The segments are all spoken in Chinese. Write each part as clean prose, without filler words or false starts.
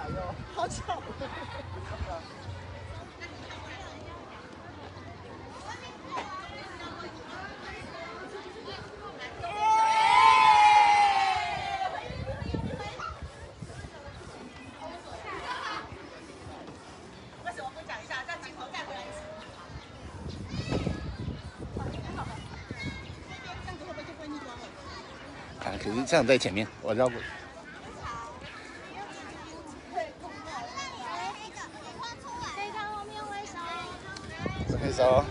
好巧。 可是这样在前面，我绕过。挥手。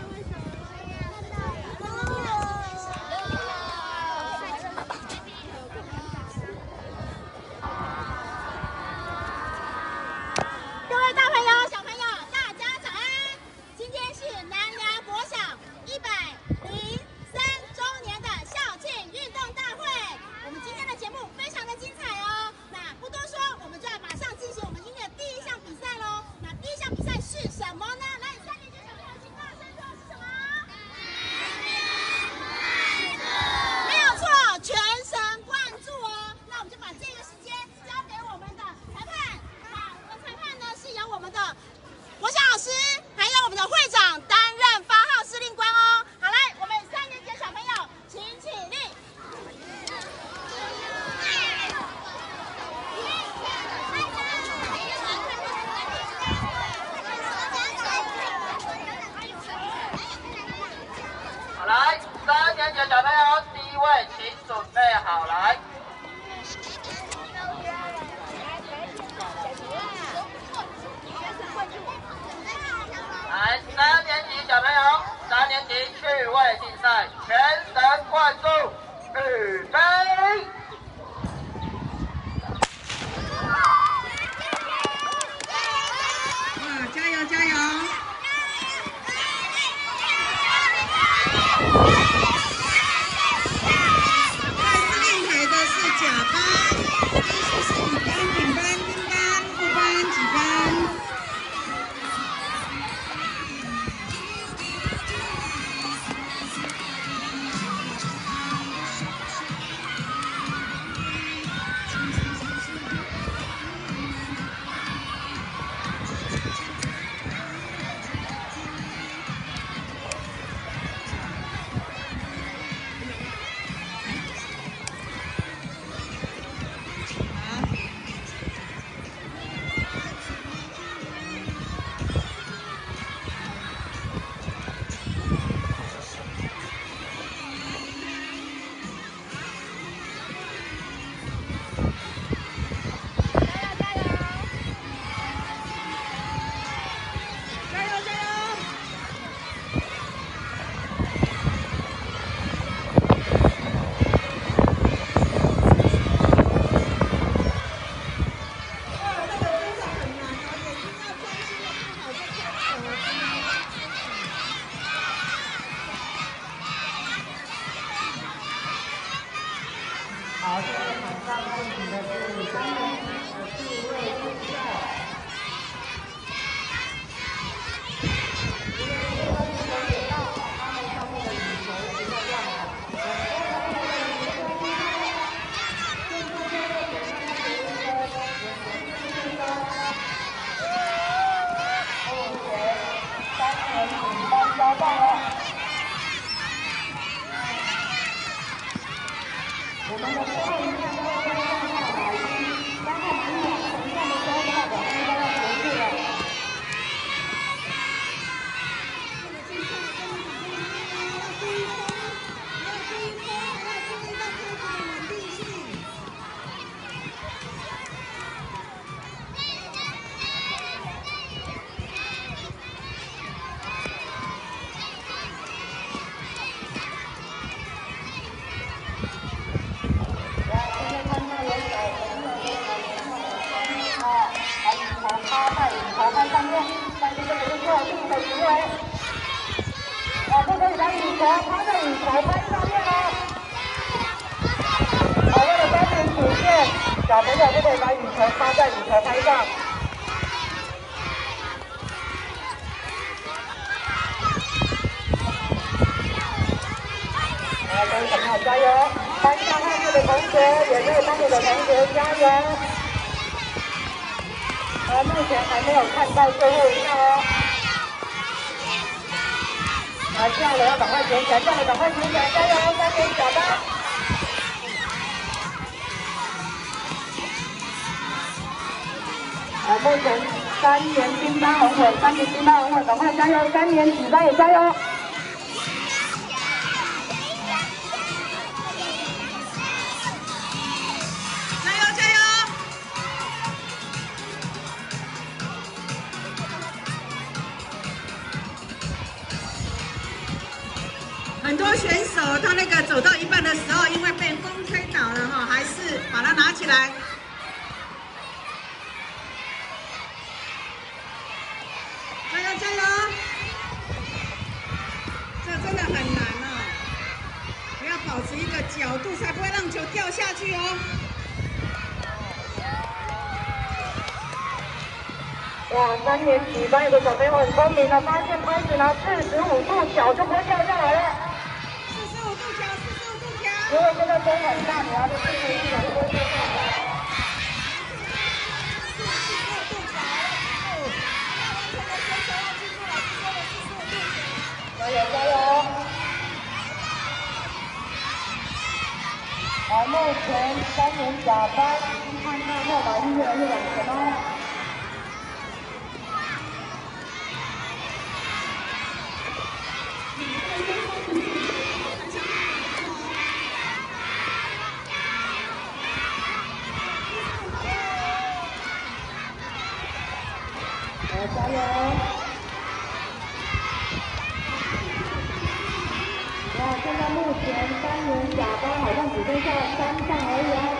各位大朋友、小朋友，大家早安！今天是南寮国小103周年的校庆运动大会。我们今天的节目非常的精彩哦。那不多说，我们就要马上进行我们今天的第一项比赛喽。那第一项比赛是什么呢？来，3年级小朋友请大声说是什么？没有错，全神贯注哦。那我们就把这个时间交给我们的裁判。好，我们裁判呢是由我们的国小老师还有我们的会长担任8号司令官哦。好，来，我们3年级的小朋友请起立。 好，来，3年级的小朋友，第一位请准备好，来。来，3年级小朋友，3年级趣味竞赛，全神贯注，预备。 加油加油！在司令台的是甲班，是乙班、丙班、丁班、副班、几班。 好，现在场上进行的是3年级的趣味竞赛。我们的所有运动都会上下来，3号满场呈现的时候，代表应该要结束了。头拍上面，但是这个是特定的行为，不可以把羽球趴在羽球拍上面哦。为了公平起见，小朋友不可以把羽球趴在羽球拍上。各位小朋友加油！班上后面的同学也可以帮你的同学加油。 前还没有看到最后一项哦。啊，这样的要赶快捡起来，这样的赶快捡起来，加油！3年小班。目前3年金班红混，3年金班红混，赶快加油！3年举班也加油！ 加油加油！很多选手他那个走到一半的时候，因为被风吹倒了哈，还是把它拿起来。加油加油！这真的很难哦，你要保持一个角度，才不会让球掉下去哦。 哇，3年级班有个小朋友很聪明的，发现拍子拿45度角就不会掉下来了。 45度角，45度角。 因为现在风很大，你拿着45度角就不会掉下来。加油加油！目前3年甲班已经看到号码1越来越往前哦。加油！哇，现在目前3年甲班好像只剩下3项而已哦。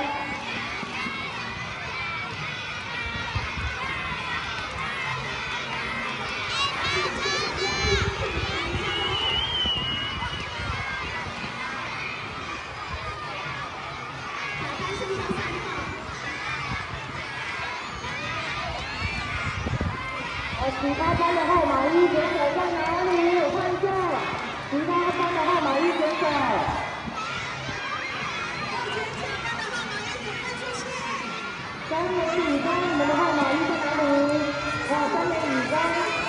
其他班的号码1选手在哪里？我看一下，其他班的号码1选手。3年女班，你们的号码1在哪里？哇，3年女班。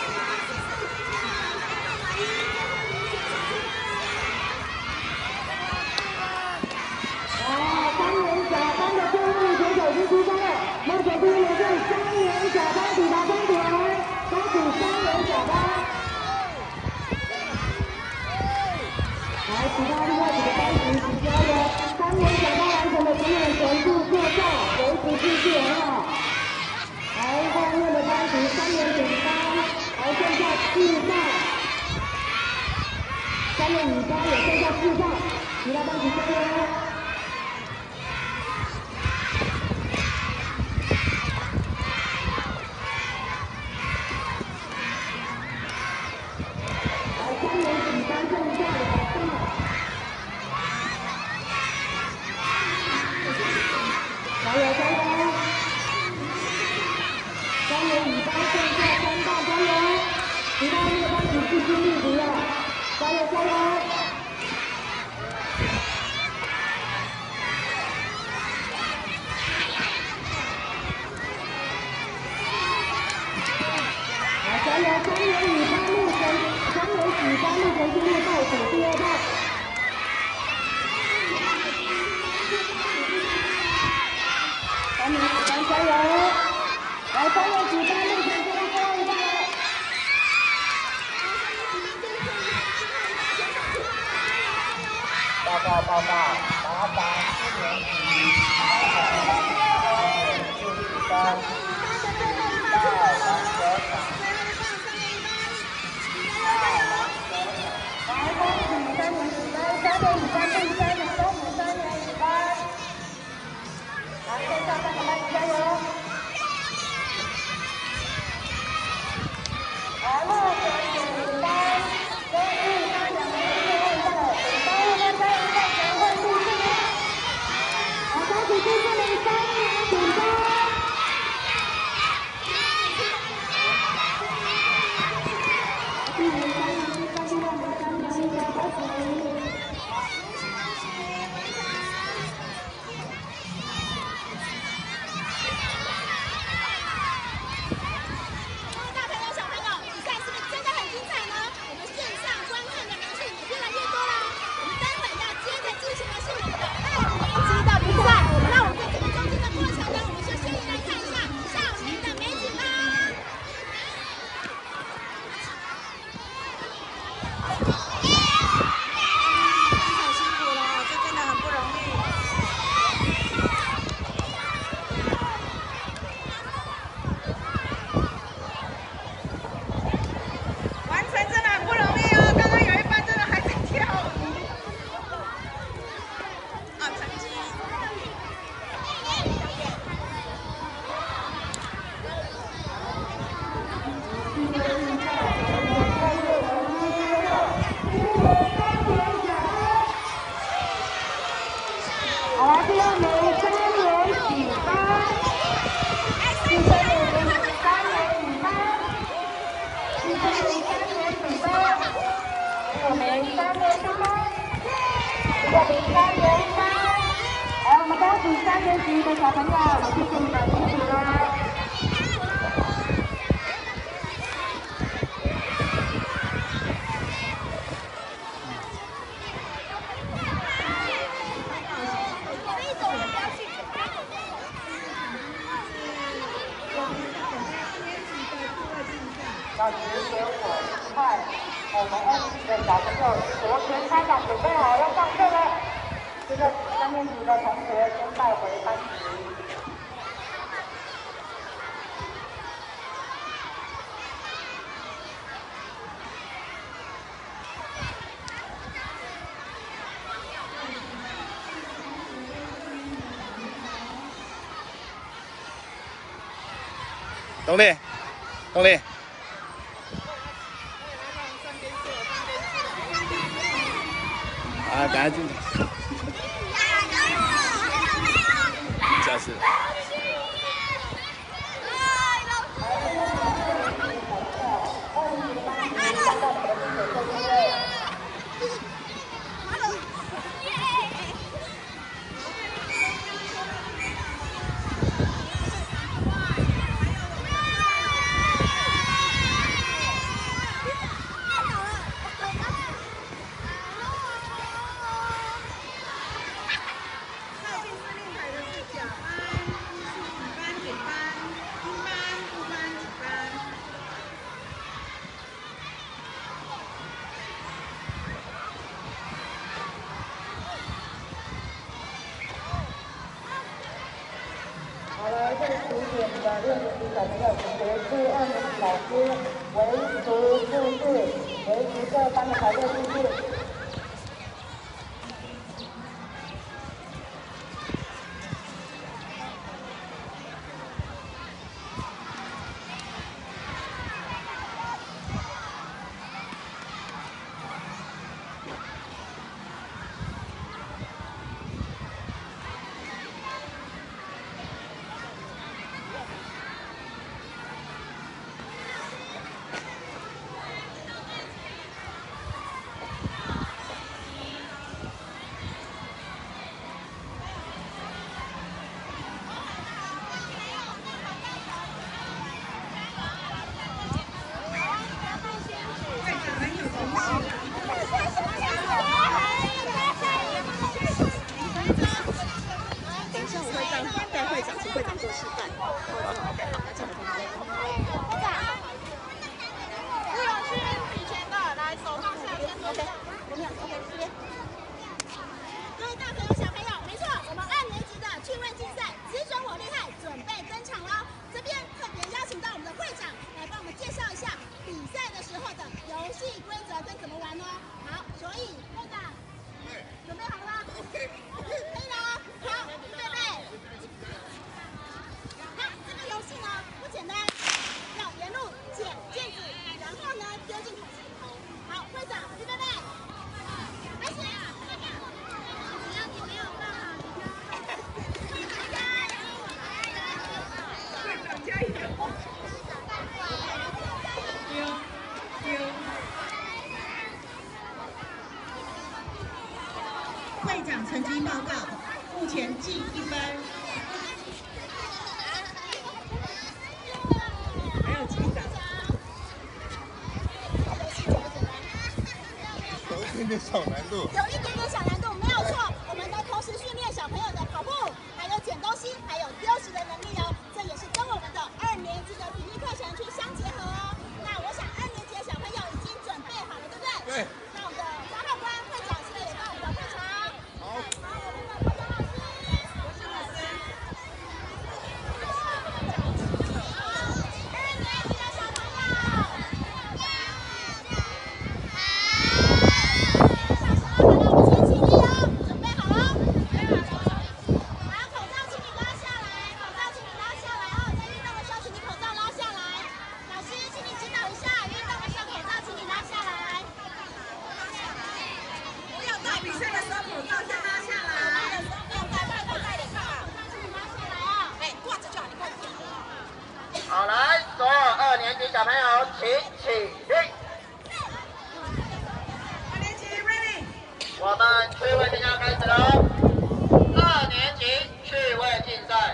哇，3年甲班的最后一选手已经出发了，目前第1名是3年甲班抵达终点。恭喜3年甲班！来，其他另外几个班级一起加油！3年甲班完成的请你全部坐下，维持秩序很好。来，后面的班级3年丙班还剩下4站，3年乙班也剩下4站，其他班级加油！加油加油！3年乙班剩下3大，加油！其他那个班级继续力敌了，加油加油！来加油！3年乙班目前进入倒数第2棒。3年乙班加油！来，3年乙班目前进入最后一棒了。报告报告，打法4年级4班到篮球场。来，恭喜3年乙班，3年乙班第3名，恭喜3年乙班。来，剩下3个班加油！来，目前丙班跟1班2名是最后一棒了，丙班2班加油，看谁会入选呢？来，恭喜第4名3年丙班。第5名3名3第6名3名1加80名。 的小朋友，也谢谢你们支持哦。 要时间我快，我们2年级的小朋友昨天家长准备好要上课了，这个3年级的同学先带回班级。 动力，动力。 啊，赶快进去。教室。 好了，这个起点的6年级小朋友，请协助2年级老师维持秩序，维持各班的排列秩序。 各位大朋友、小朋友，没错，我们2年级的趣味竞赛“只准我厉害”准备登场了。这边特别邀请到我们的会长来帮我们介绍一下比赛的时候的游戏规则跟怎么玩哦。好，所以会长，准备好了吗？可以了哦。好，预备备。那这个游戏呢不简单，要沿路捡毽子，然后呢丢进桶子里头。好，会长，预备备。 开始！只要你没有放好，你就会长加油！ 会长成绩报告，目前计1分。还有击掌。 有一点点小难度。 有一点点小难度，没有错。我们在同时训练小朋友的跑步，还有捡东西，还有丢石的能力哦。这也是跟我们的2年级的体育课程去相结合哦。那我想2年级的小朋友已经准备好了，对不对？ 对。 那我们的张浩官会长现在也到我们的会场。好。然后我们的国强老师。国强老师。好，2年级的小朋友。 准备好了，把口罩请你拉下来，口罩请你拉下来哦。在运动的时候，请你口罩拉下来。老师，请你指导一下，运动的时候口罩请你拉下来。不要到比赛的时候口罩先拉下来。不要戴，不要戴脸上。口罩请你拉下来哦。哎，挂着就好，你挂着。 好，来，所有2年级小朋友请起立。 我们趣味竞赛开始喽！2年级趣味竞赛，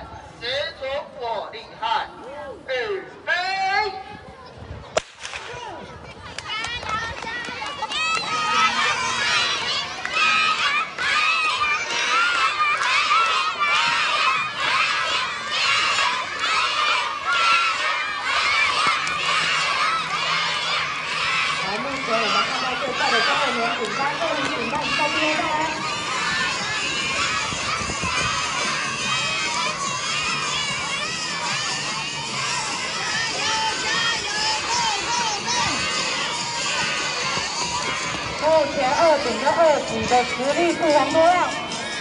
目前2组跟2组的实力不遑多让。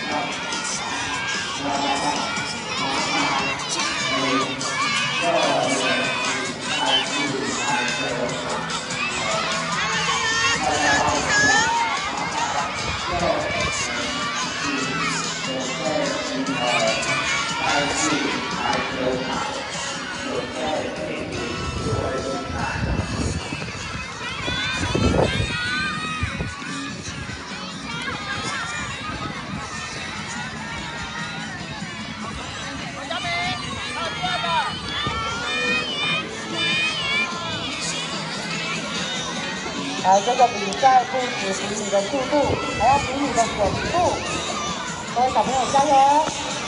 来，这个比赛不只比你的速度，还要比你的稳度。各位小朋友加油！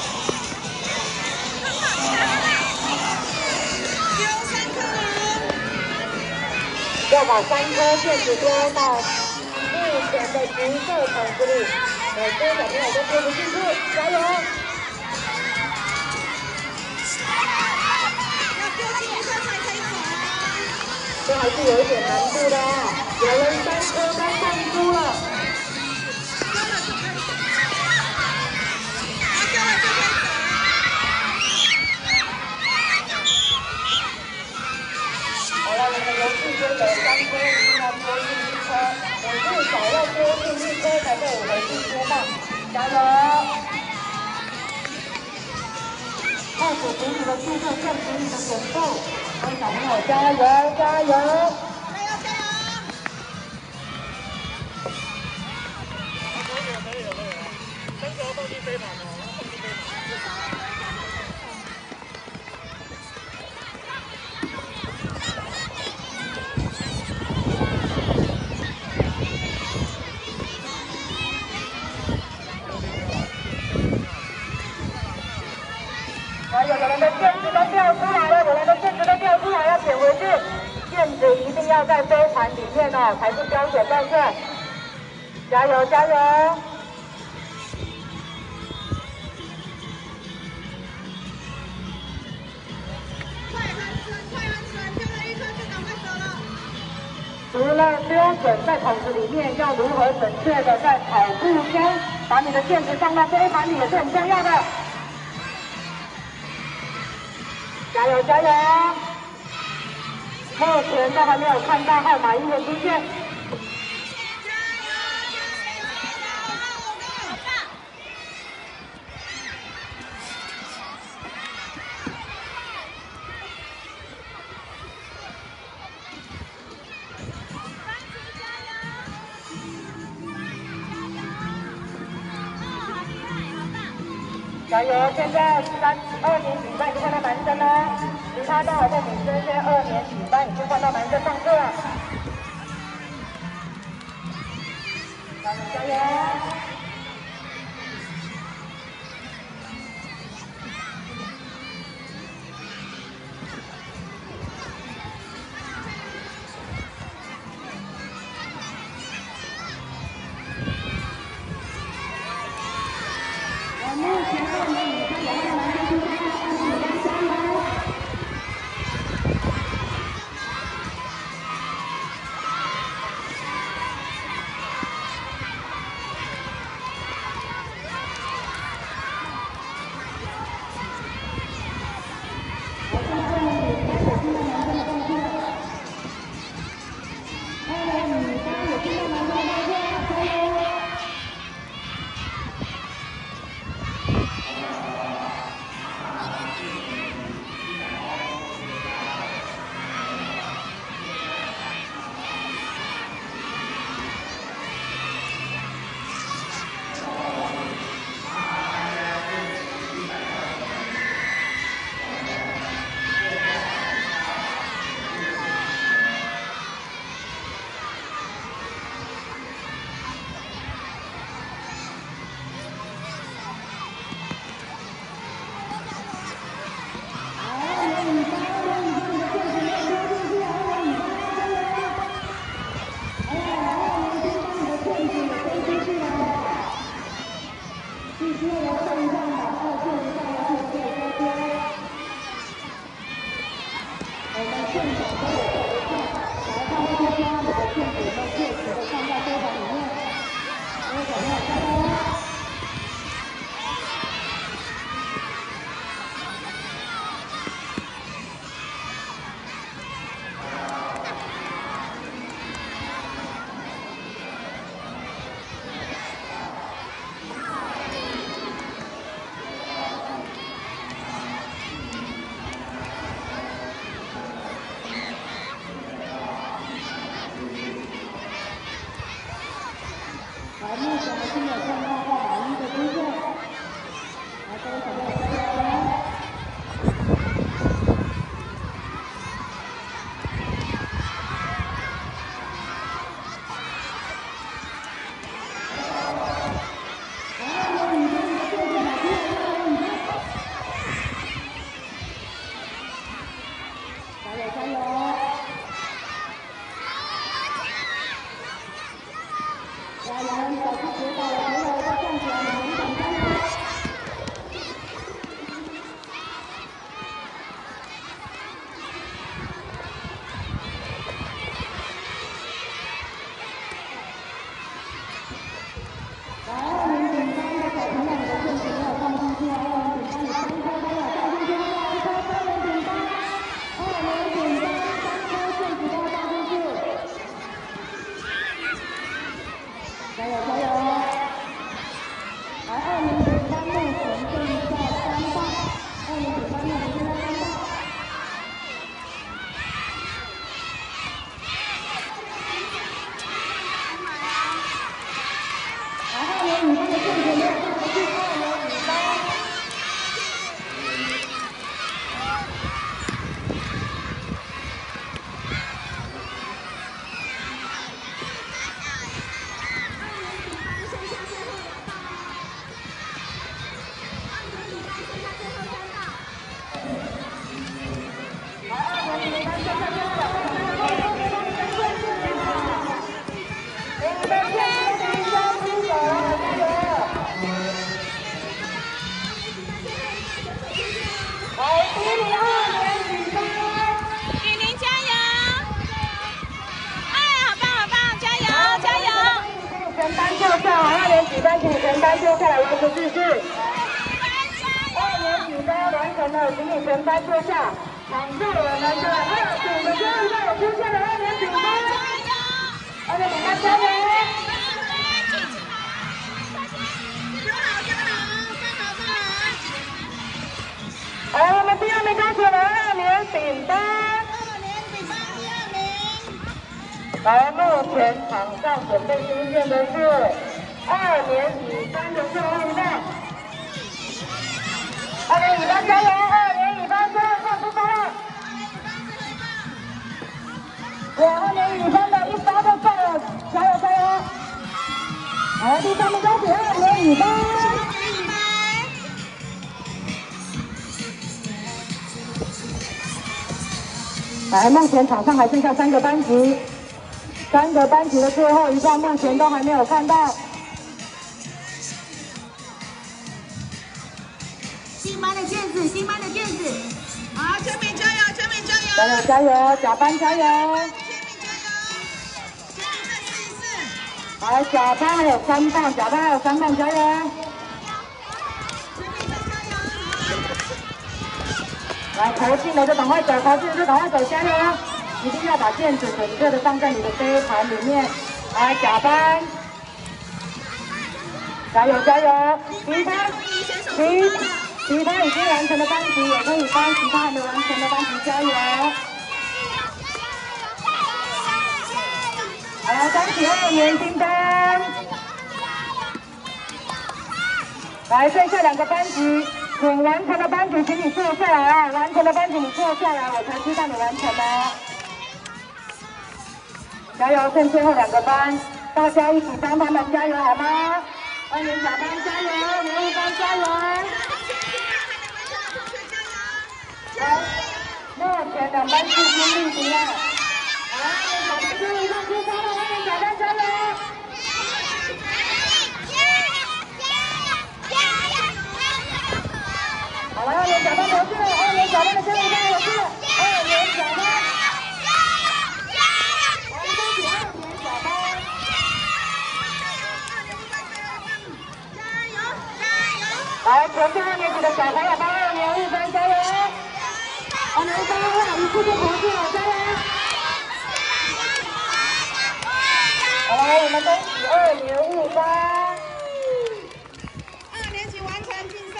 要把3颗线子丢到目前的橘色桶子里。每个小朋友都丢不进去，加油！这还是有一点难度的啊，有人3颗该放出了。好了，我们游戏间有3颗，一定要丢进1颗，我至少要丢进1颗才会回去接棒，加油！2组比你的速度更比你的稳度。各位小朋友加油加油！有人的毽子都掉出来了，有人的毽子都掉出来，要捡回去。毽子一定要在飞盘里面哦，才是标准动作。加油加油！ 快很准，丢了1颗就赶快走了。 除了标准在桶子里面，要如何准确的在跑步中把你的毽子放到飞盘里也是很重要的。加油加油！目前都还没有看到号码1的出现。加油！现在2年级班已经换到男生了，其他都还在女生，现在2年级班已经换到男生上课了。加油加油！目前2年级班有2个男生出现，2年级班加油！现场都有在看，来看那些家里的毽子有没有确实的放在飞盘里面。 有看到号码1的出现。来，各位小朋友加油！加油加油！来，2年级班目前正在3棒，2年级班目前正在3棒。来，2年级班的正前面是2年级班。班请全班坐下来维持秩序。2年级班完成了，请你全班坐下。场上我们的2组的最后一个出现了2年级班，2年级班加油！好，我们第2名恭喜了2年丙班。来，目前场上准备出现的是2年级班的最后一棒。2年级班加油！2年级班最后一棒出发了。2年级班的1发就上了，加油加油！好，第3名恭喜2年级班。来，目前场上还剩下3个班级。3个班级的最后一棒目前都还没有看到。 新班的卷子，新班的卷子，好，全美加油，全美加油！ 加油加油，甲班加油！ 全美加油！全美再试一次。 来，甲班还有3棒，甲班还有3棒，加油！ 全美再加油！ 来，投进了就赶快走，投进了就赶快走，加油！一定要把毽子准确的放在你的飞盘里面。来，甲班，加油加油！其他已经完成的班级也可以帮其他还没完成的班级加油。好，恭喜2年新班。来，剩下2个班级，请完成的班级请你坐下来啊！完成的班级你坐下来，我才知道你完成哦。加油，剩最后2个班，大家一起帮他们加油好吗？2年甲班加油，2年乙班加油！来，目前2班是兄弟一样。好，2年甲班最后一棒出发了，2年甲班加油！好了，2年甲班投进了，2年甲班的最后一棒投进了，2年甲班。来，全部2年级的小朋友帮2年乙班加油！2年乙班一次就投进了，加油！好，来，我们恭喜2年乙班。 2年级完成竞赛。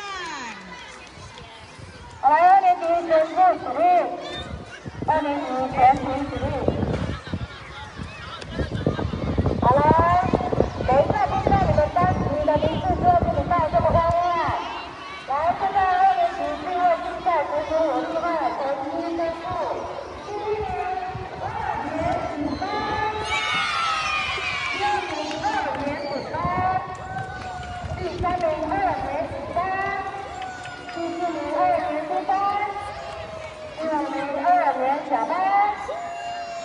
好，来，2年级全部起立，2年级全体起立。好了，等一下听到你们班级的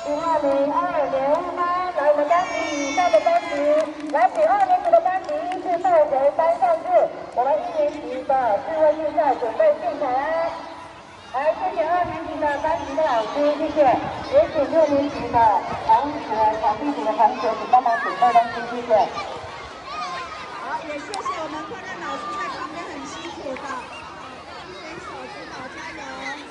5002点5班，来我们班级以上的班级，来请2年级的班级依次带回班上去，我们1年级的智慧竞赛准备进场。来，谢谢2年级的班级的老师，谢谢，也请6年级的同学、场地组的同学，请帮忙准备东西，谢谢。 好，也谢谢我们科任老师在旁边很辛苦的选手指导，加油！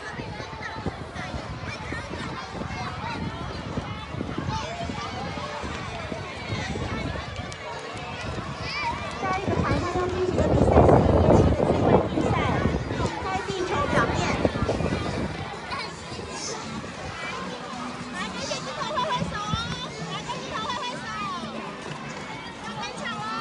下一个场上要进行的比赛是1年级的智慧竞赛，离开地球表面。 来跟镜头挥挥手哦！来跟镜头挥挥手，要登场喽！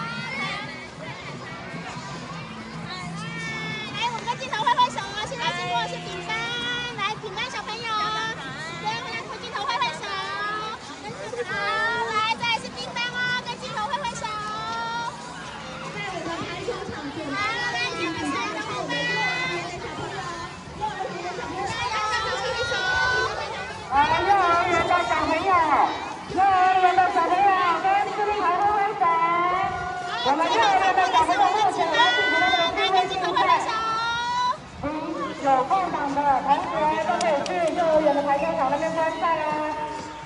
来，我们跟镜头挥挥手哦！现在经过的是丙班，来丙班小朋友，对，我们来跟镜头挥挥手。好，来，再来是丙班哦，跟镜头挥挥手。 在我们排球场准备来，你们3个后班， 来，幼儿园的小朋友，幼儿园的小朋友跟视力台挥挥手。我们幼儿园的小朋友目前来进行的智慧竞赛，有空档的同学都可以去幼儿园的排球场那边观赛哦。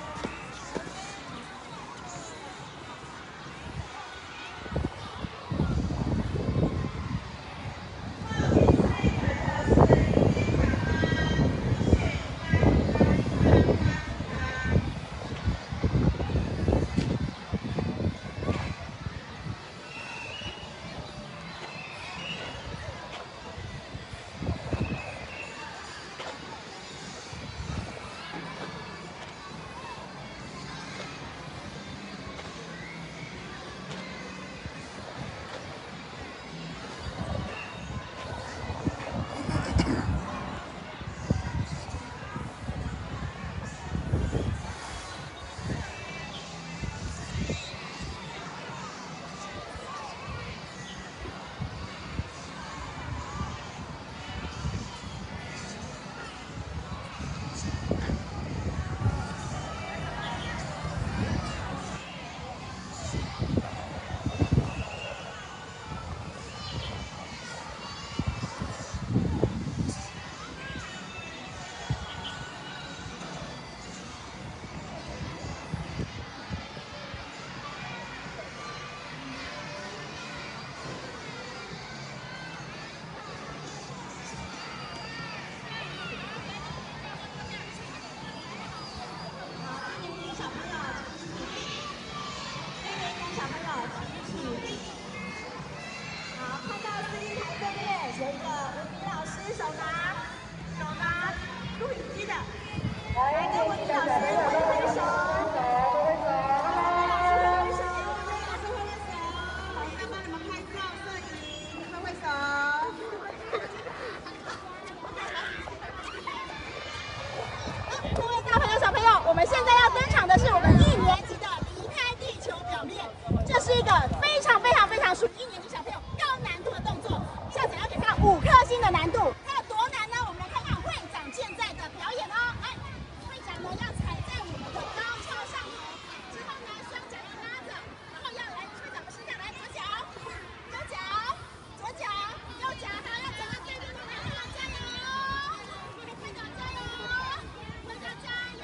我们现在要登场的是我们1年级的离开地球表面，这是一个非常属于1年级小朋友高难度的动作，校长要给他5颗星的难度，它有多难呢？我们来看看会长现在的表演哦。来，会长呢要踩在我们的高跷上头，之后呢双脚要拉着，然后要来会长的身上来左脚，右脚，左脚，右脚，好，要走到最后面，会长加油！会长加油！会长加油！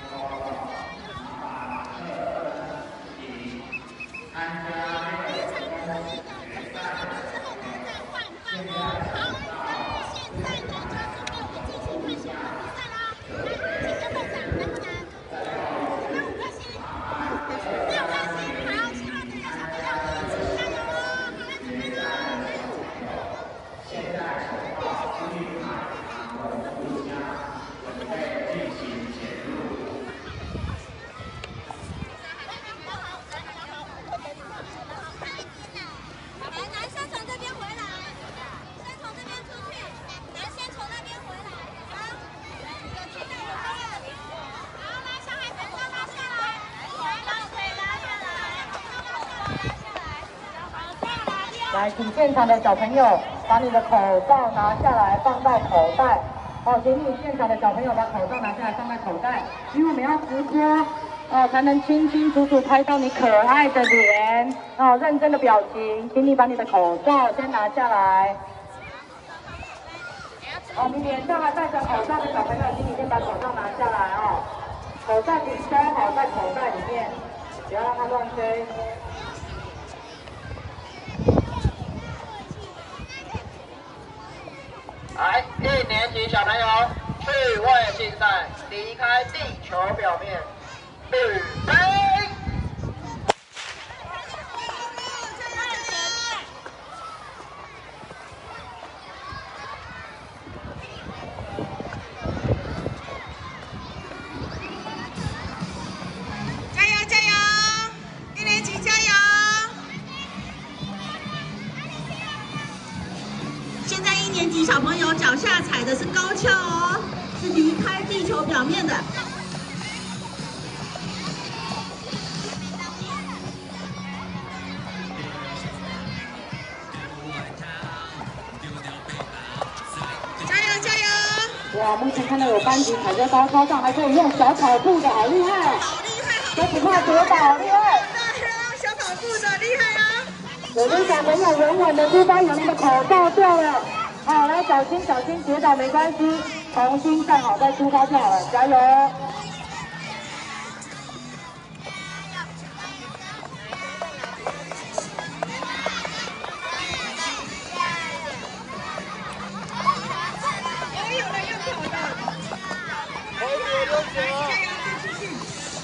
非常不容易的，准备完毕之后呢，再换棒哦。好，那现在呢，就要准备我们继续开始我们的比赛啦。来，请问会长难不难？那5颗星，6颗星。好，希望大家小朋友一起加油哦。好，来准备喽。现在来，请现场的小朋友把你的口罩拿下来，放在口袋。好，请你现场的小朋友把口罩拿下来，放在口袋，因为我们要直播哦，才能清清楚楚拍到你可爱的脸哦，认真的表情。请你把你的口罩先拿下来。哦，你脸上还戴着口罩的小朋友，请你先把口罩拿下来哦。口罩请收好在口袋里面，不要让它乱飞。 来，1年级小朋友，趣味竞赛，离开地球表面，预备。 加油加油！1年级加油！现在1年级小朋友脚下踩的是高跷哦，是离开地球表面的。加油加油！ 哇，目前看到有班级踩在高跷上，还可以用小跑步的，好厉害！ 好厉害！ 都不怕跌倒，好厉害！ 对啊，小跑步的厉害啊！ 有的小朋友稳稳的出发，有那个口罩掉了，好，来小心小心，跌倒没关系，重新站好再出发就好了，加油！ 有的用跑的， 加油加油！ 加油再继续！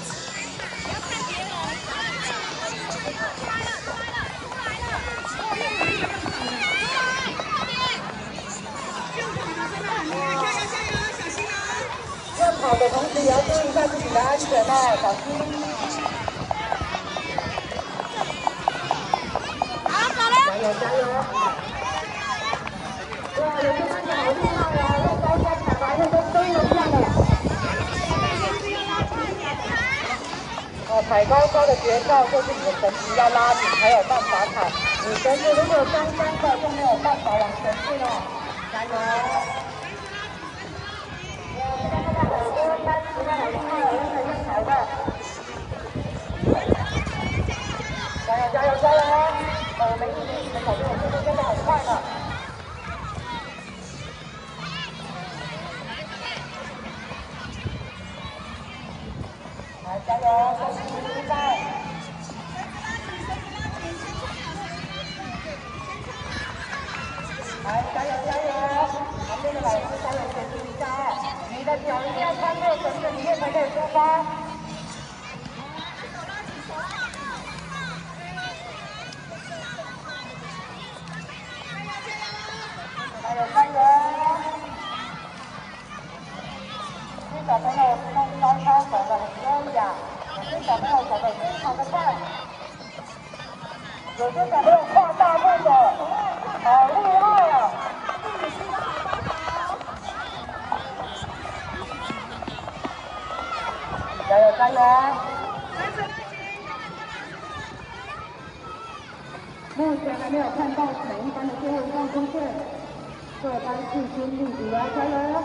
用跑的同时也要注意一下自己的安全哦，小心！ 好，走了。 加油加油！哇，有些班级好厉害啊，用高跷踩完了都飞了一样的。哦，踩高跷的诀窍就是你的绳子要拉紧，才有办法踩。你绳子如果松松的，就没有办法往前进哦。加油！好多班级的好厉害，有人在用踩的。加油加油加油！我们1年级的小朋友速度真的很快呢。来，加油！恭喜比赛！来，加油加油！旁边的老师加油前进一下哦！你的脚一定要穿过绳子里面才可以出发。加油加油！有些小朋友弄高跷走得很优雅，有些小朋友走得非常的快，有些小朋友跨大步的，好厉害啊！加油加油！目前还没有看到每一班的最后一棒出现，各班势均力敌啊，加油！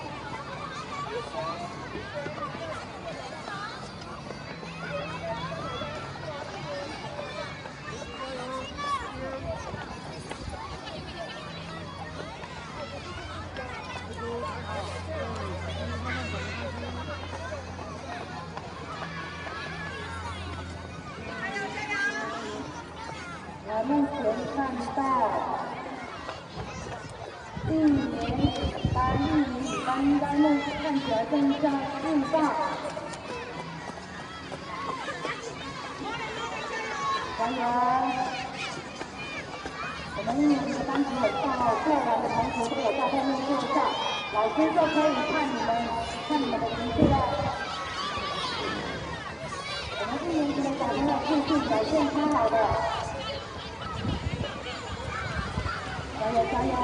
我目前看到1年级班应该目前看起来剩下4棒，加油！我们1年级的班级很大哦，做完的同学都有在后面坐下，老师就可以看你们的成绩了。我们1年级的小朋友继续表现超好的。加油加油！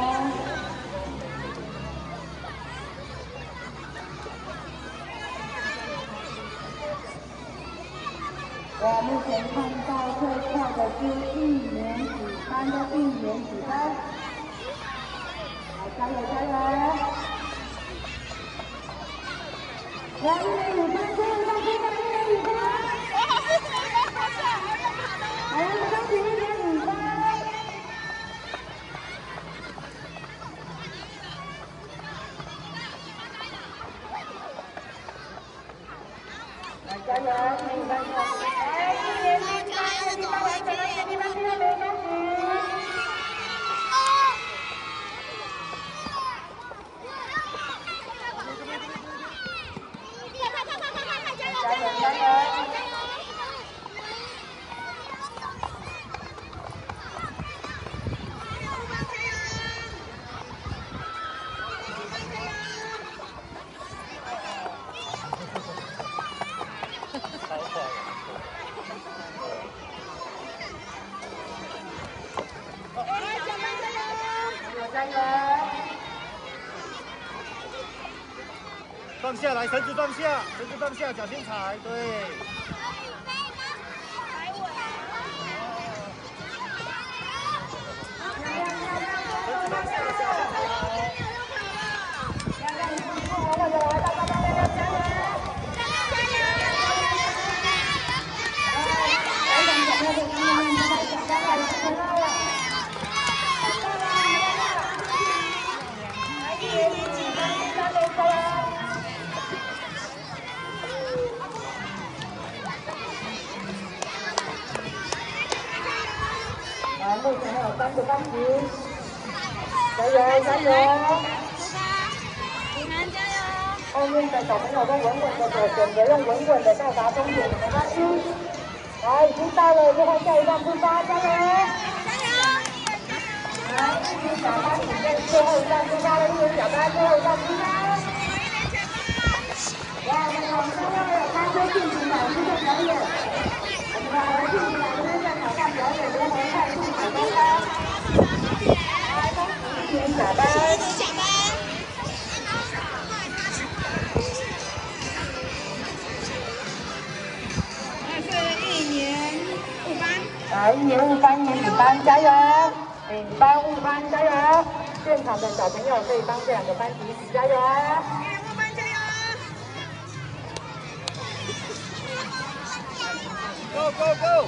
我目前看到最快的是1年级班的1年级班，好，加油加油！我1年级班最后一棒出发，1年加油！ 放下来，绳子放下，绳子放下，脚先踩，对。 目前还有3个班级，加油加油！ 你们加油！ 后面的小朋友都稳稳的走，选择用稳稳的到达终点，没关系。来，已经到了，最后下一站出发，加油！ 加油！ 来，一群小班准备最后一站出发了，一群小班最后一站出发。哇，我们网上要有开车进行老师的表演，我们来进行老师在场上表演如何快速踩高跷。来，恭喜一群小班。来，1年5班、1年丙班加油！丙班、5班加油！现场的小朋友可以帮这2个班级一起加油哦！5班加油 ！Go go go！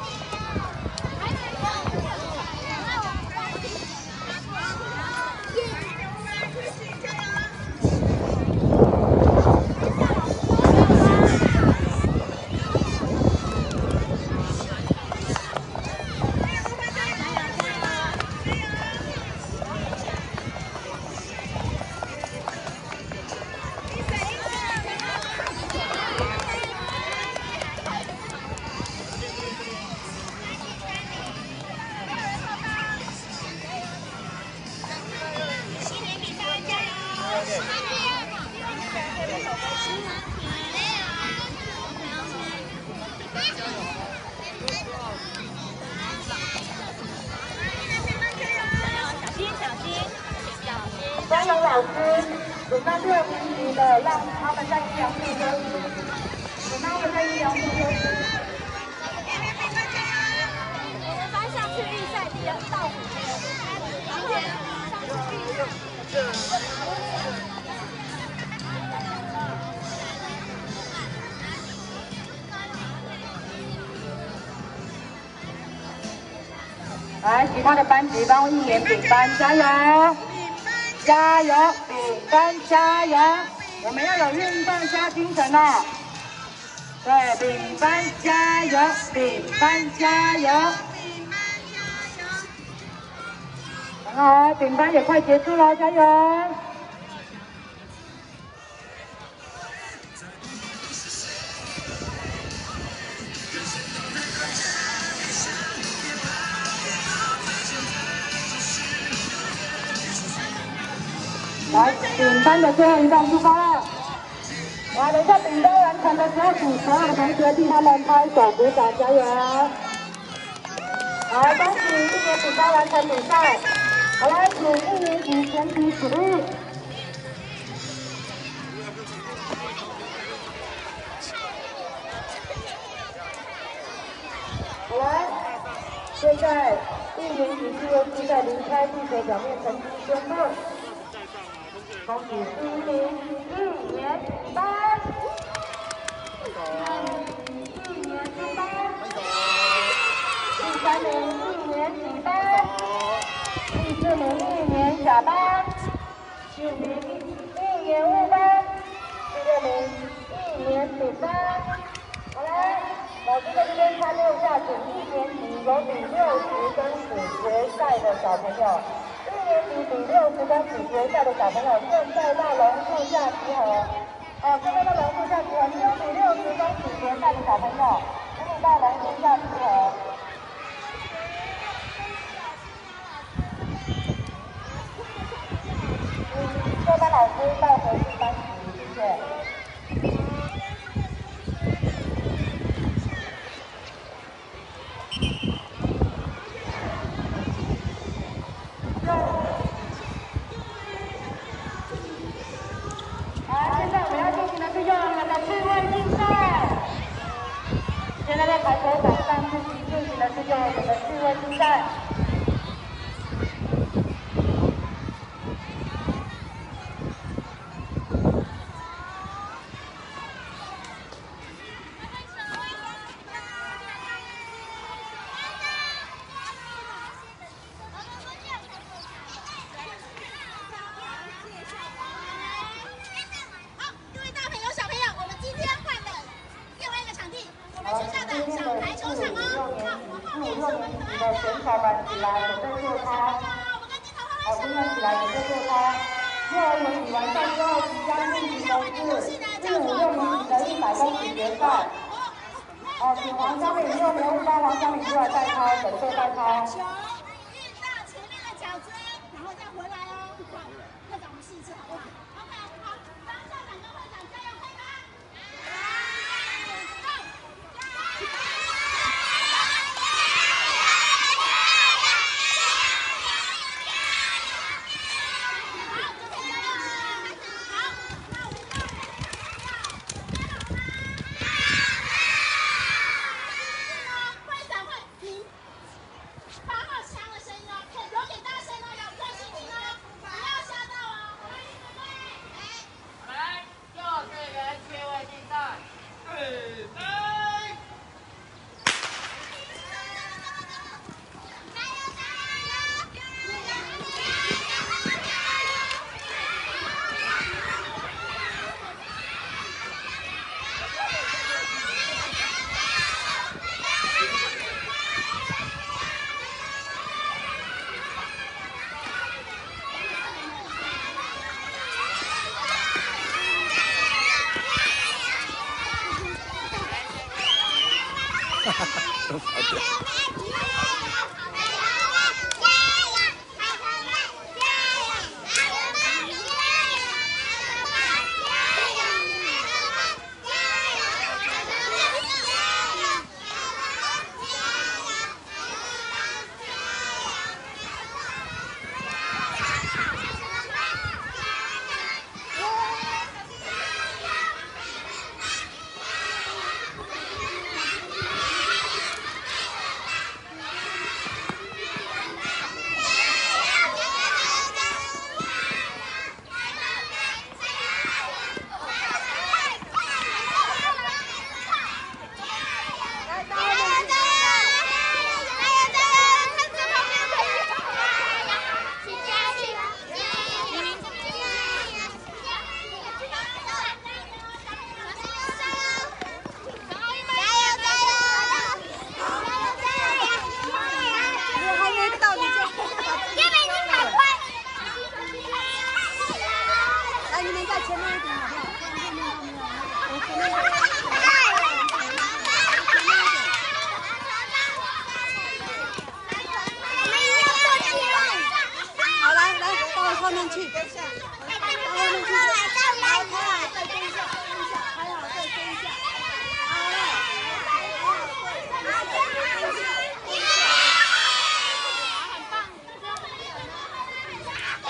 张龙老师，我们6年级的让他们在1、2处休息，让他们在1、2处休息。 我们班上次预赛第2到5 来，其他的班级帮1年丙班加油！加油，丙班加油！我们要有运动加精神哦。对，丙班加油，丙班加油！很好，丙班也快结束了，加油！来，丙班的最后一站出发了。来，等一下丙班完成的时候，请所有的同学替他们拍手鼓掌，加油！好，恭喜1年丙班完成比赛。好来，请1年级全体起立。好来，现在1年级自由比赛离开地球表面成绩宣布。恭喜1年级1年班。 3。好来，老师在这边参六下，请1年级有比60公尺决赛的小朋友，1年级比60公尺决赛的小朋友，现在到榕树下集合。现在到榕树下集合，你有比60公尺决赛的小朋友，请你到榕树下集合。各班老师带回去班级，谢谢。现在我们要进行的是幼儿园的趣味竞赛。现在在排球场上进行的是幼儿园的趣味竞赛。全场板起来，准备做操。今天起来准备做操。幼儿园比完赛之后，即将进行的是1、5、6年级的100公尺决赛。请黄湘敏6年5班黄湘敏出来带操，准备带操。 球运到前面的脚椎，然后再回来哦。会长，我们试一次好不好 ？OK， 好，张校长跟会长加油，可以吗？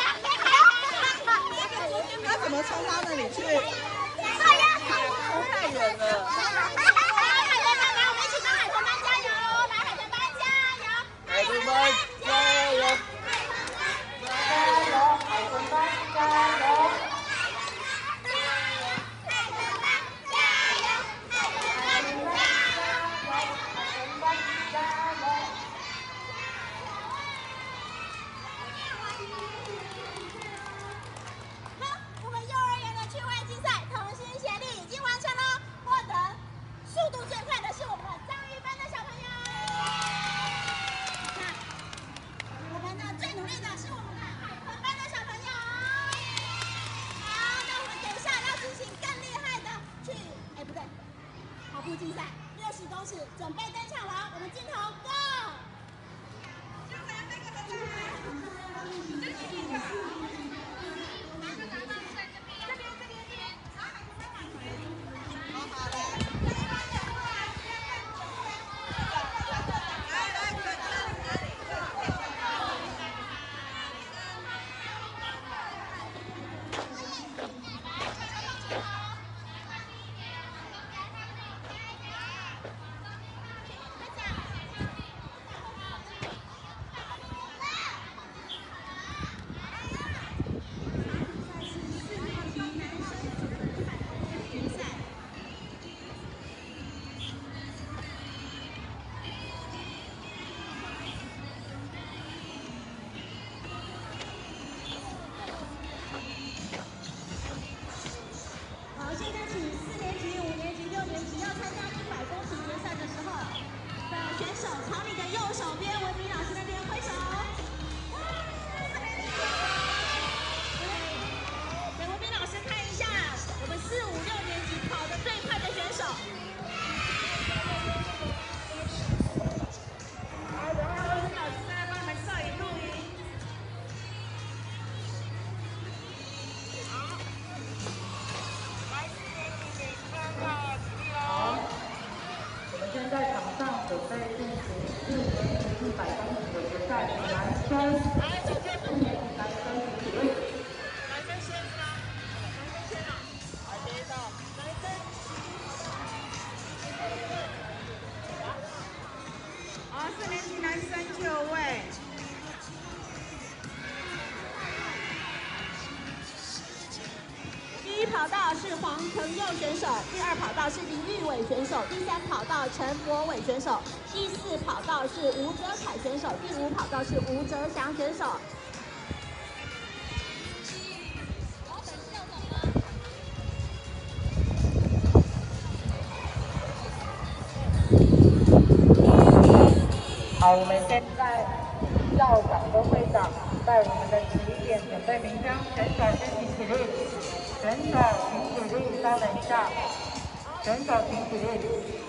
怎么冲到那里去？冲太远同时准备登场了，我们镜头 go。跑道是黄承佑选手，第2跑道是林玉伟选手，第3跑道陈柏伟选手，第4跑道是吴哲凯选手，第5跑道是吴哲祥选手。 好，我们现在校长跟会长带我们的起点准备鸣枪，选手先请起立。选手请起立，稍等一下。选手请起立。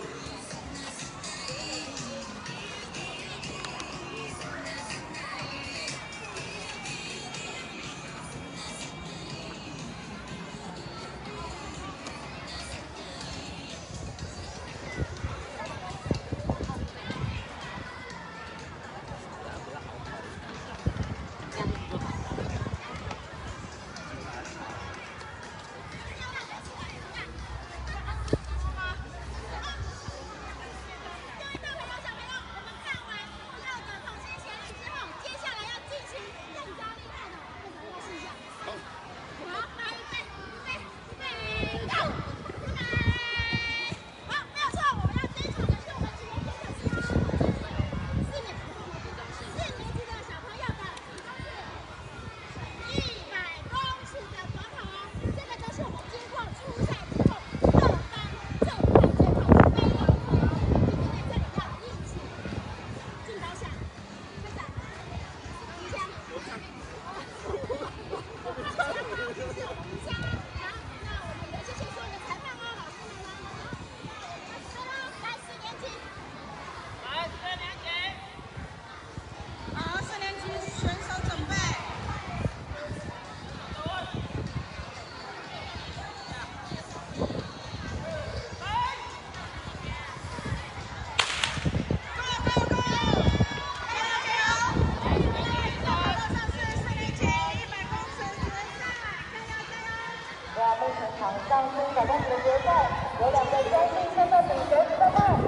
场上100公尺的决赛，有2个将军正在比谁比较慢。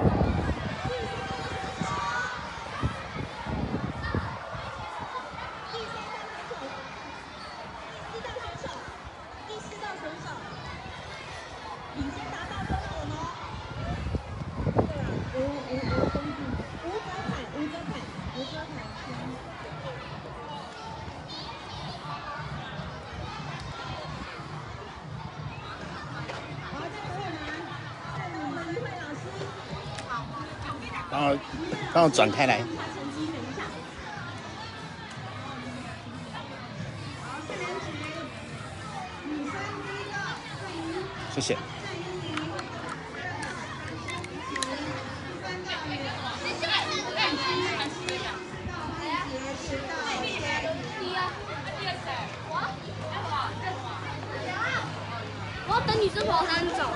帮我转开来。谢谢。 等女生跑才能走。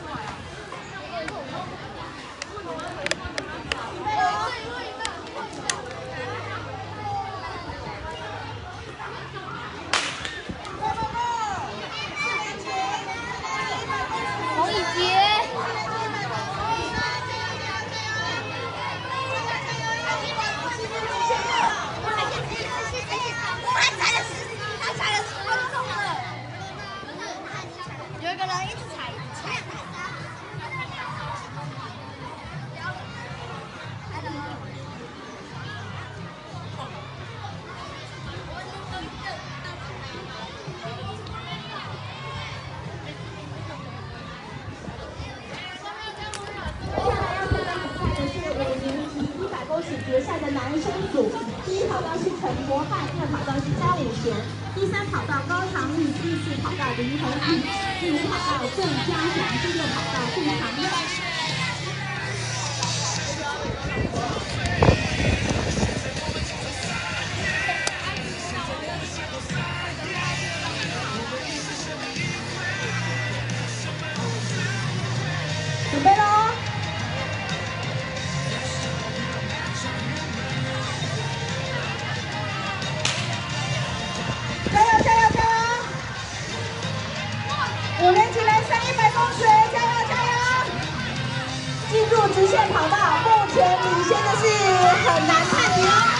黄以杰。 有一个人一直踩。 100公尺决赛的男生组，第一跑道是陈柏翰，第二跑道是张武贤，第三跑道高长玉，第四跑道林恒宇，第五跑道郑家祥，第六跑道顾长耀。准备喽！ 5年级男生100公尺，加油加油！记住直线跑道，目前领先的是很难看你哦。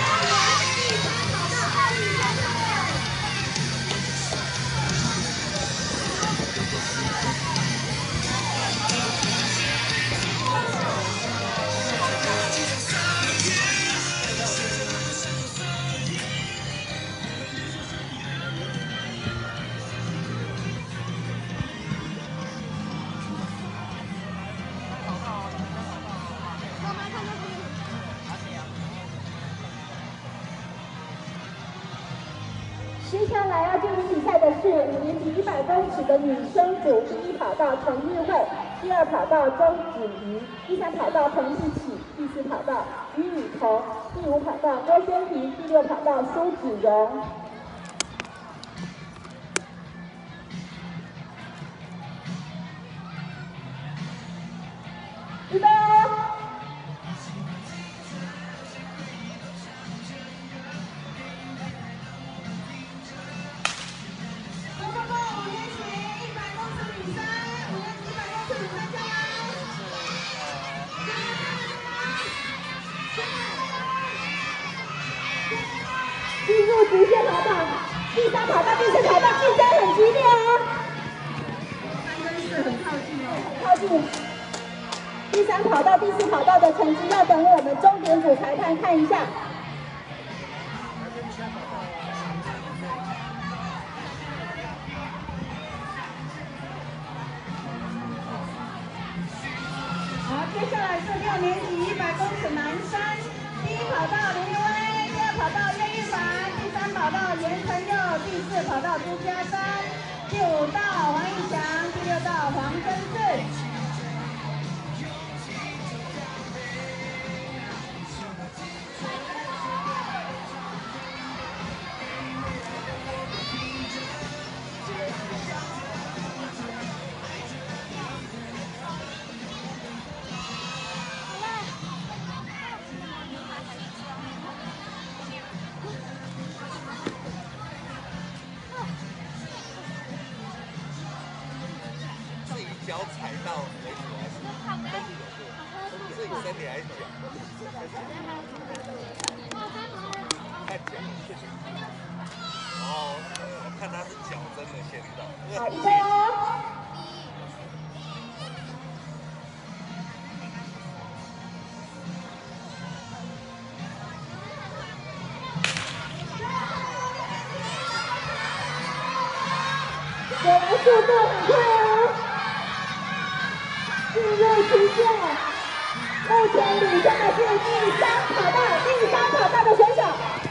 接下来要进行比赛的是5年级100公尺的女生组，第一跑道陈玉慧，第二跑道周子瑜，第三跑道彭志启，第四跑道于雨桐，第五跑道郭轩婷，第六跑道苏子荣。预备哦！ 进入直线跑道，第三跑道、第四跑道竞争很激烈哦。3跟4很靠近哦，很靠近。第三跑道、第四跑道的成绩要等我们终点组裁判看一下。好，接下来是6年级100公尺男生，第一跑道林立威，第二跑道叶玉凡，第三跑道严成佑，第四跑道朱家山，第五道黄义翔，第六道黄真正。 脚踩到为主还是身体有过？是你身体还是脚？看脚。哦，我看他是脚真的先到。 好，预备哦！果然速度很快哦！ 进入直线，目前领先的是第三跑道的选手。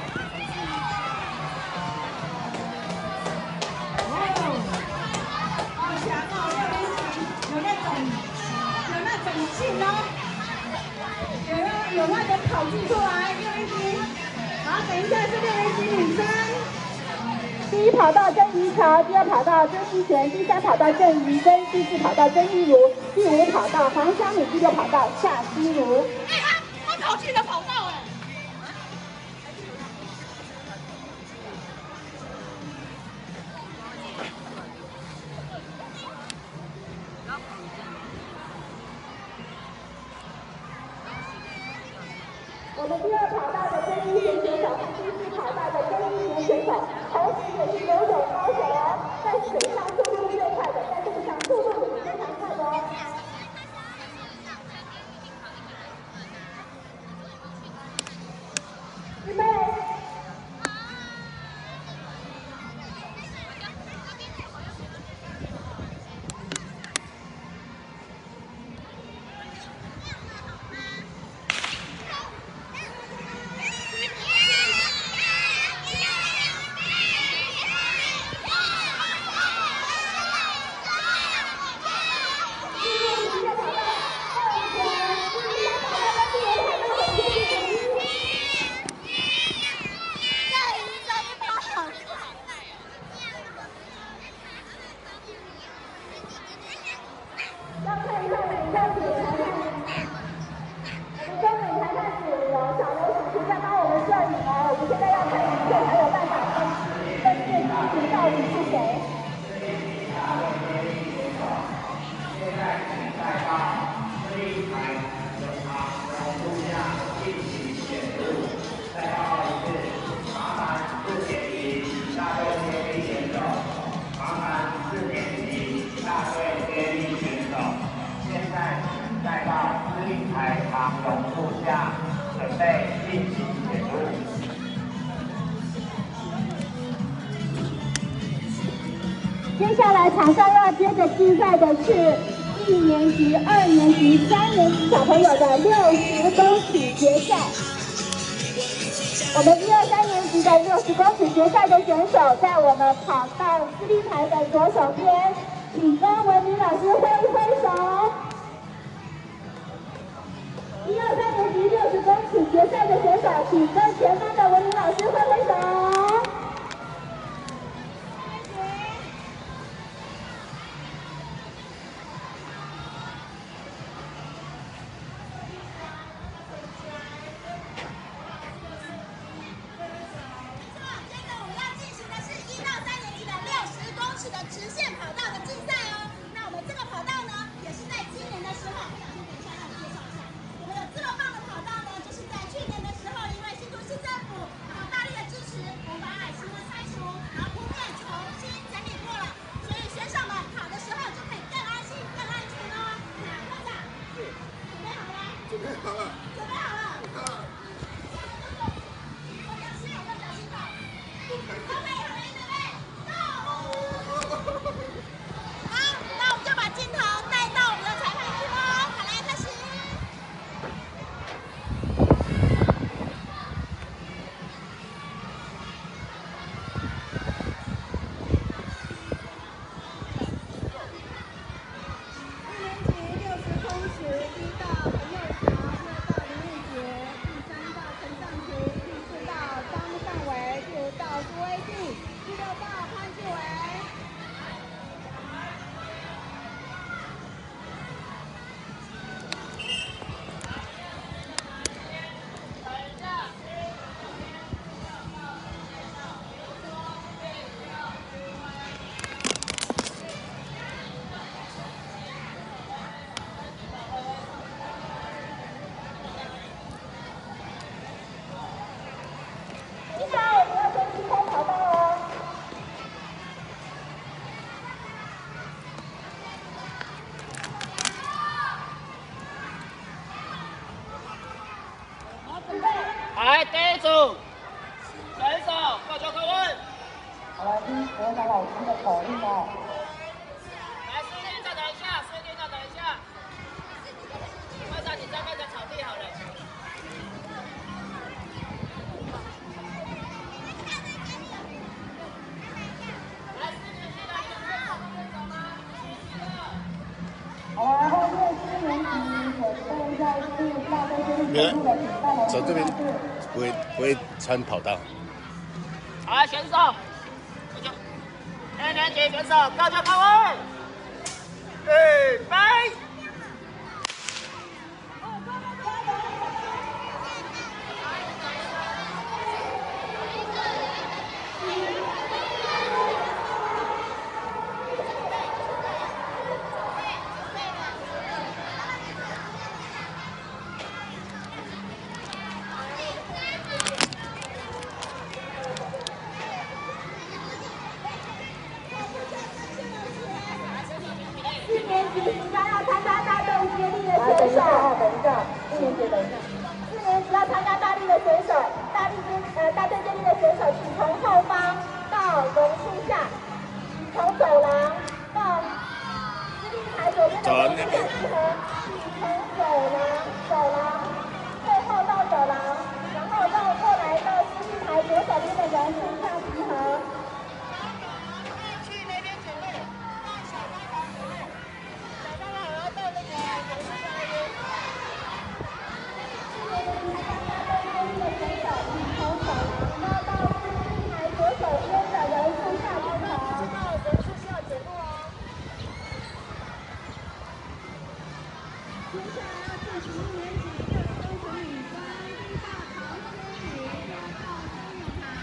好强哦，6年级有那种劲哦，有那种跑劲出来，6年级。好，等一下是6年级女生，第第一跑道郑怡乔，第二跑道曾怡璇，第三跑道郑怡珍，第四跑道曾怡如，第五跑道黄湘敏，第六跑道夏心如。 哎，他跑去的跑道哎。 我们第二跑道的曾怡璇选手和第四跑道的曾怡璇选手，同时也是游泳高手哦，在水上速度是最快的，在路上速度也是非常快的哦。预备。接下来场上要接着竞赛的是1年级、2年级、3年级小朋友的60公尺决赛。我们1、2、3年级的60公尺决赛的选手，在我们跑道司令台的左手边，请跟文明老师挥一挥手。1、2、3年级60公尺决赛的选手，请跟前方的文明老师挥挥手。 的直线跑道的竞赛哦，那我们这个跑道呢，也是在今年的时候，等一下让我介绍一下，我们有这么棒的跑道呢，就是在去年的时候，因为新竹市政府大力的支持，我们把矮行文拆除，然后铺面重新整理过了，所以选手们跑的时候就可以更安心、更安全哦。科长，准备好了？准备好了。准备好了。我小心，我小心跑。都没有人准备。好，那我们就把镜头带到我们的裁判区喽。好，来开始。1年级60公尺，第1道陈佑乔，第2道林玉杰，第3道陈尚群，第4道张尚伟，第5道朱威静，第6道潘志伟。 来，第一组选手各就各位。 好了，听国小老师的口令哦。 来，司令再等一下，司令再等一下。会长，你这边的场地好了。来，4年级的有没有跑步手吗？4年级的。 好了，后面4年级准备在是大队接力走路的举办的。 走这边，不会穿跑道。 好，选手，各就各 3年级选手高脚靠位，预备。 大队接力的选手，请从后方到榕树下，从走廊到司令台左边的榕树下集合，请从走廊最后到走廊，然后绕过来到司令台左手边的榕树下集合。去那边准备，小班好准备，小班好要到那个榕树下那边。接下来要进行1年级第2中组女生1号唐诗雨2号周永堂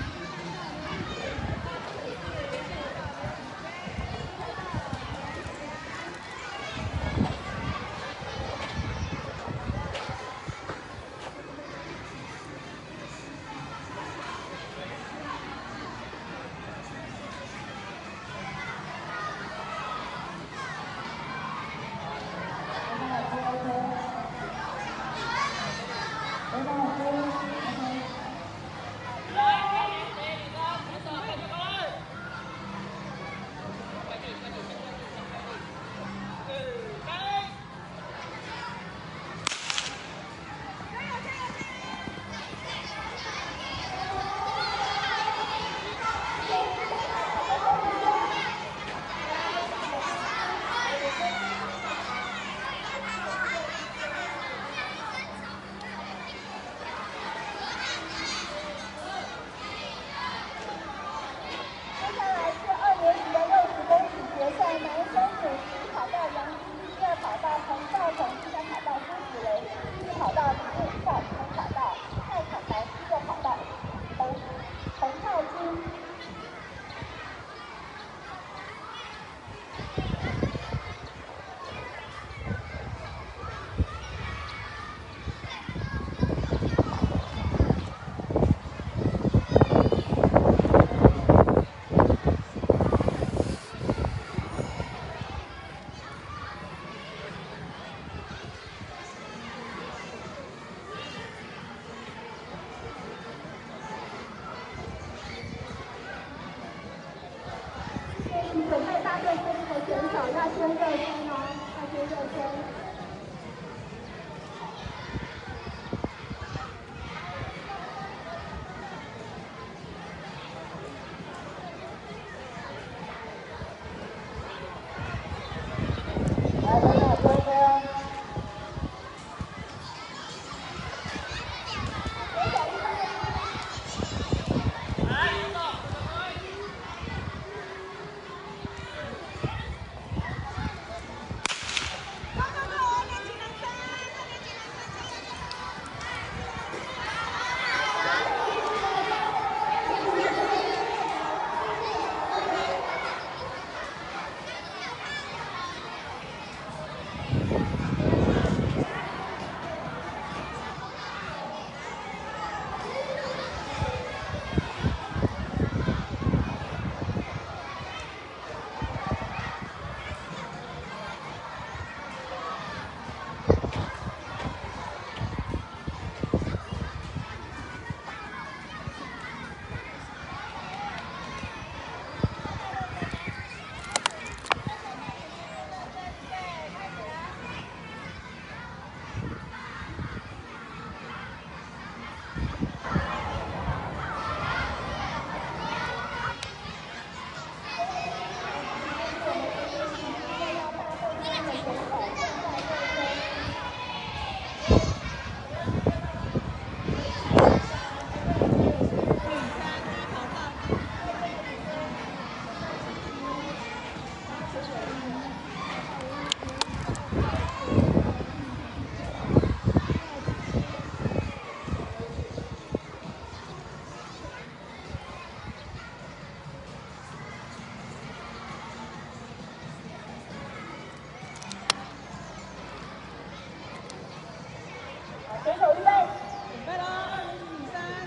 选手预备。 准备喽，2、3。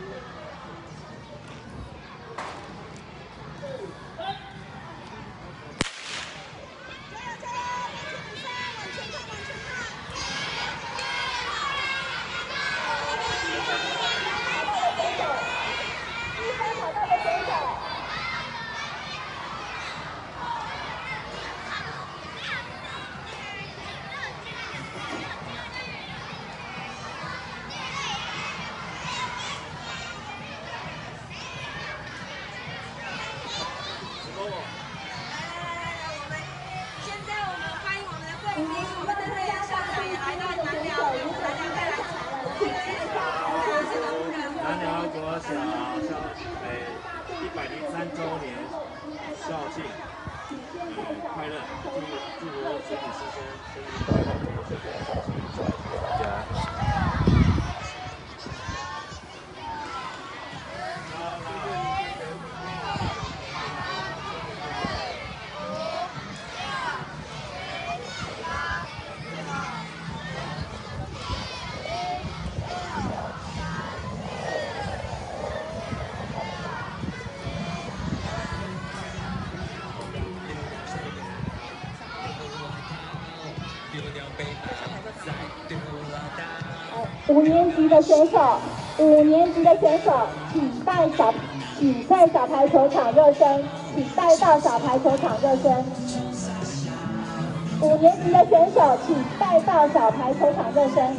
南寮国小103周年校庆，快乐！祝福全体师生生日快乐！大家。 5年级的选手，5年级的选手，请在小排球场热身，请带到小排球场热身。5年级的选手，请带到小排球场热身。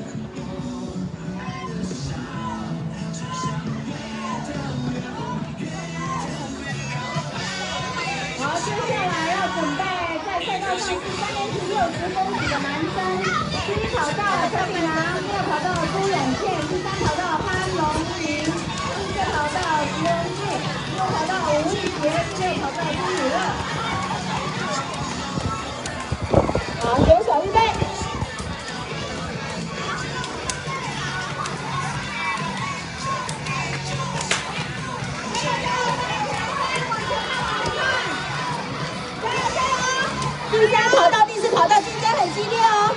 好，接下来要准备在赛道上是3年级60公尺的男生，第1跑道陈炳良，第2跑道朱永倩，第3跑道潘龙婷，第4跑道徐文俊，第5跑道吴义杰，第6跑道朱宇乐。 好，选手预备。 第3跑道、第4跑道竞争很激烈哦。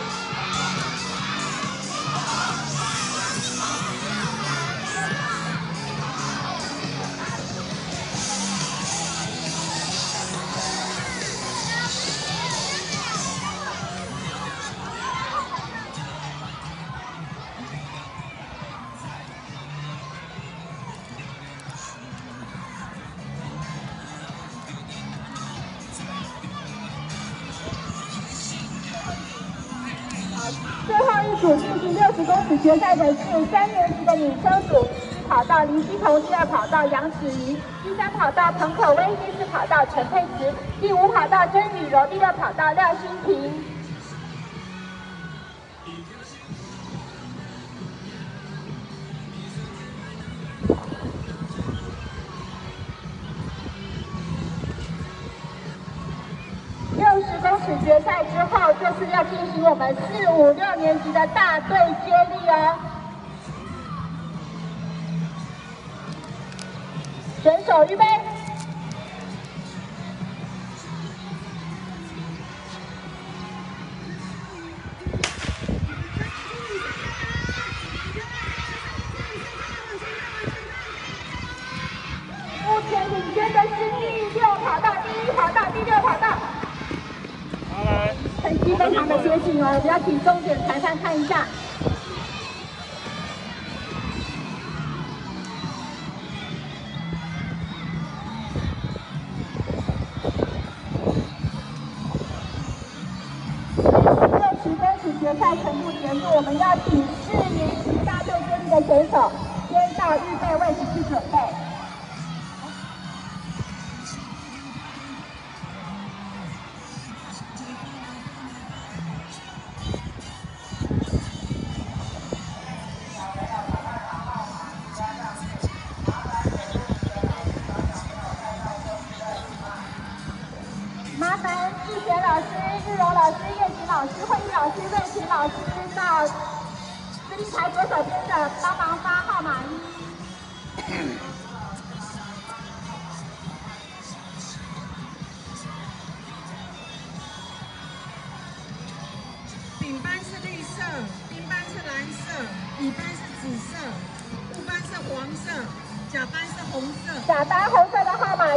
最后一组进行60公尺决赛的是3年级的女生组，第1跑道林希彤，第2跑道杨子怡，第3跑道彭可薇，第4跑道陈佩慈，第5跑道甄雨柔，第6跑道廖欣婷。60公尺决赛之后，就是要进行我们4、5、6年级的大队接力哦。选手预备。目前领先的是第6跑道、第1跑道、第6跑道。成绩非常的接近哦，我们要请重点裁判看一下。60公尺决赛全部结束，我们要请4年级大队接力的选手先到预备位置去准备。麻烦志贤老师、日柔老师、叶婷老师、慧玉老师、瑞婷老师到司令台左手边的帮忙发号码1。 丙班是绿色，丁班是蓝色。 乙班是紫色，副班是黄色，甲班是红色。 甲班红色的号码1。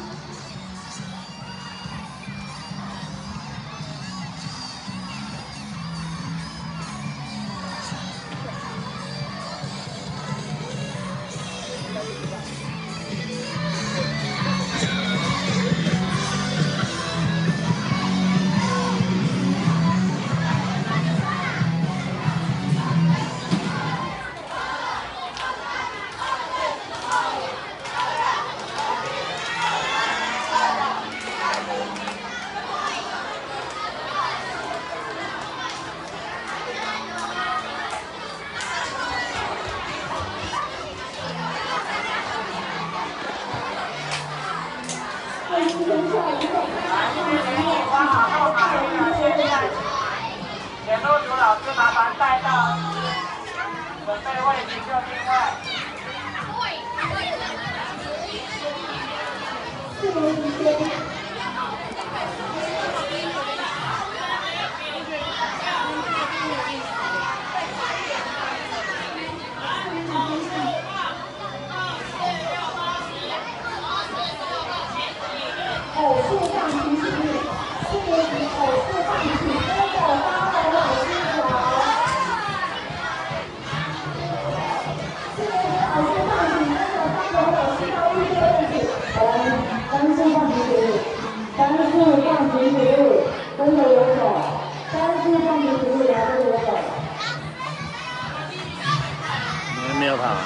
联络组老师麻烦带到准备位置就定位。 偶数放提示，4年级偶数放起跟着方文老师走。4年级偶数放起跟着方文老师到预备位置。单数放提示，单数放提示，跟着我走。单数放提示，来跟着我走。 你们没有跑？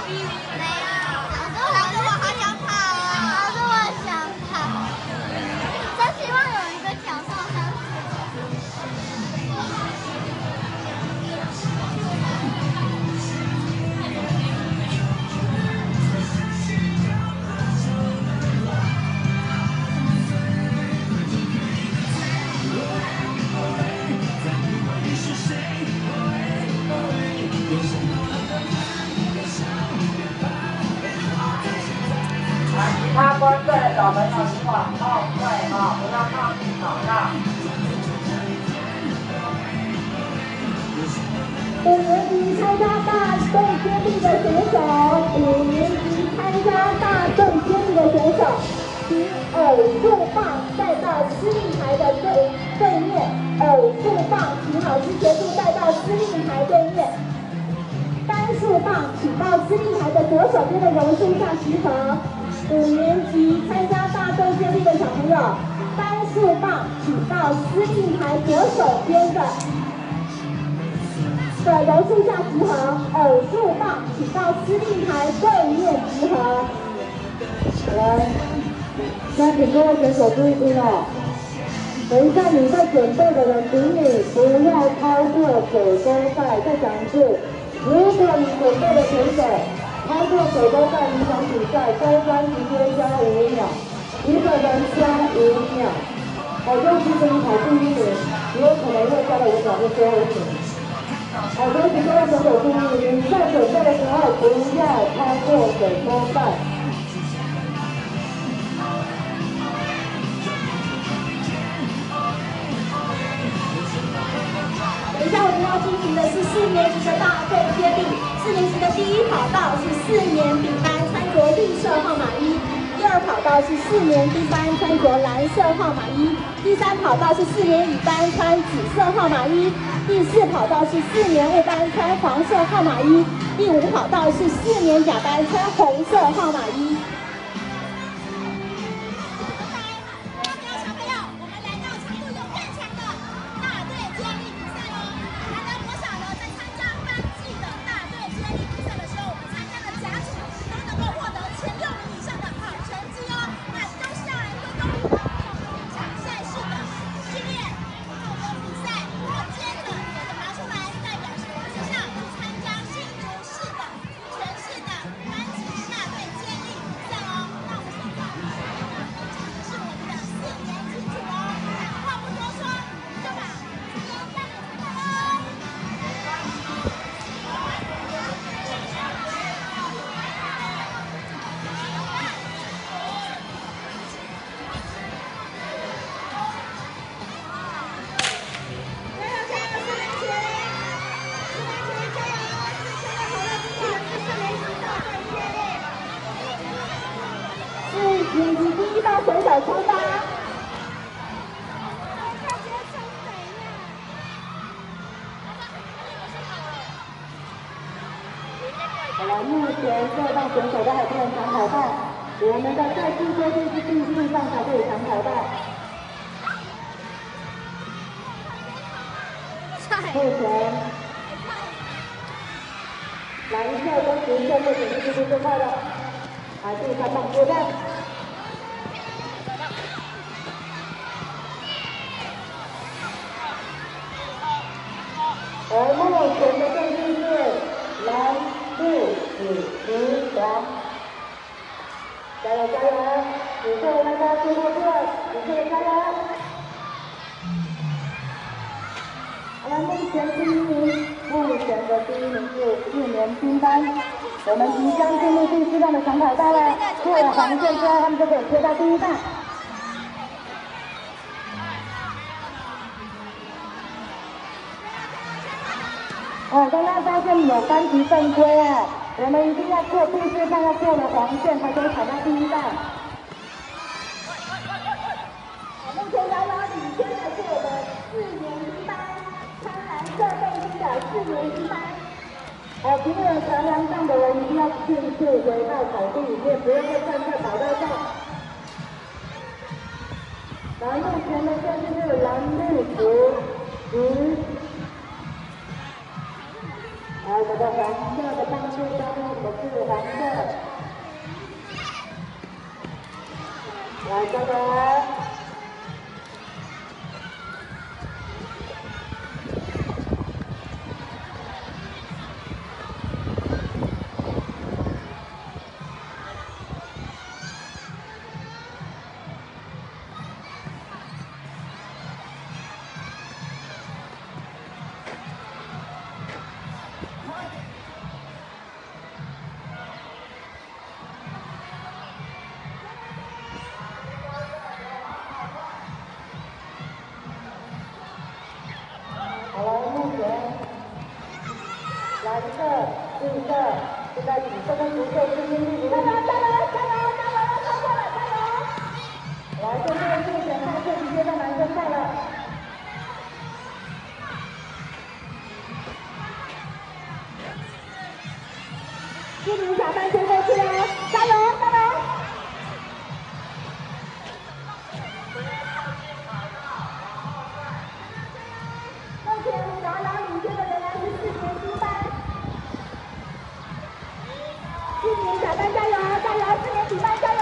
其他观众小朋友请往后退哈，不要靠近场上。 5年级参加大队接力的选手，5年级参加大队接力的选手，请偶数棒带到司令台的对面，偶数棒请老师协助带到司令台对面。单数棒请到司令台的左手边的榕树下集合。5年级参加大队接力的小朋友，单数棒请到司令台左手边的榕树下集合，偶数棒请到司令台对面集合。来，现在请各位选手注意听哦。等一下你在准备的人请你不要超过9周赛。再讲一次，如果你准备的选手超过9周赛影响比赛，高端直接加5秒，一个人加5秒。好像其实你跑步1点，你有可能会加了5秒就最后1名。好，所以请各位选手注意，你在准备的时候不要超过9周赛。 等一下我们要进行的是4年级的大队接力。4年级的第一跑道是4年丙班穿着绿色号码1，第2跑道是4年丁班穿着蓝色号码1，第3跑道是4年乙班穿紫色号码1，第4跑道是4年戊班穿黄色号码1，第5跑道是4年甲班穿红色号码1。 好了，目前各棒选手都还不能抢跑道，我们的赛事规定是第4棒才可以抢跑道。目前蓝色跟红色目前是速度最快的，第3棒接棒。而目前的阵势是蓝、绿、紫、黄。加油加油！紫色的那个速度队，紫色的加油！好了，目前的第1名是4年兵班，我们即将进入第4棒的抢跑道了。过了黄线之后，他们就可以切到第1棒。刚刚发现有班级犯规我们一定要过第4棒，要过了黄线才可以跑到第1棒。目前遥遥领先的是我们4年兵班，穿蓝色背心的4年兵班。评委桥梁上的人一定要迅速回到草地里面，不要再站在跑道上。目前的阵是蓝、绿、紫。我们的黄色的棒球交给我们是黄色，来加油！蓝色、绿色，现在紫色跟红色是拼命加油！加油！加油！加油！超过了！加油！来，现在竞选赛线直接到男生赛了。1名小班先过去了，加油！加油！目前遥遥领先的仍然是4年兵班。4名小班加油！加油！4年兵班加油！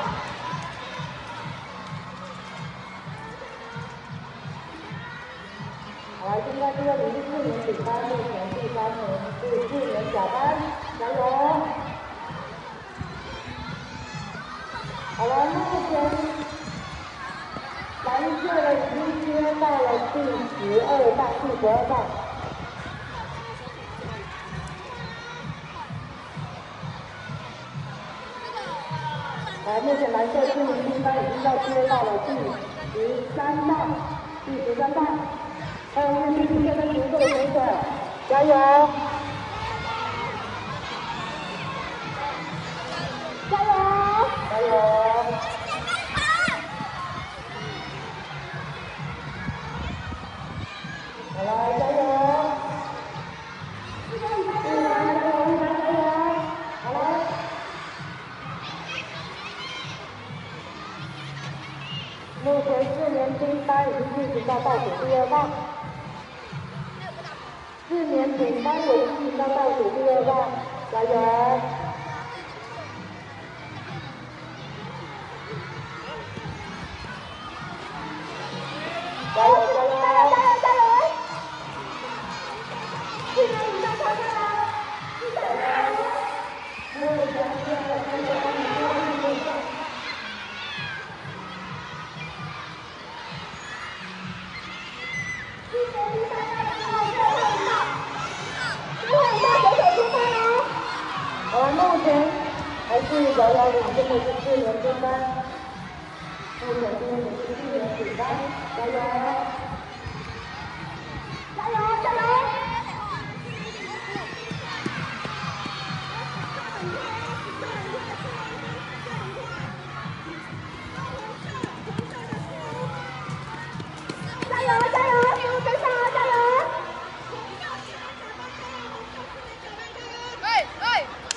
好，现在第2名是4年兵班，目前第3名是4年小班，加油！好了，目前蓝色的已经接到了第12棒，第12棒。目前蓝色4名兵班已经要接到了第13棒，第13棒。面对现在红色的选手，加油！加油！加油！好了，加油！加油！加油！好了。目前4年兵班已经进行到倒数第2棒，4年丙班也进行到倒数第2棒，加油！加油！加油！加油！加油！4年丙班超过了，加油！目前目前还是遥遥领先的是4年兵班，目前今天也是4年丙班，加油！加油！加油！加油！加油！跟上啊！加油！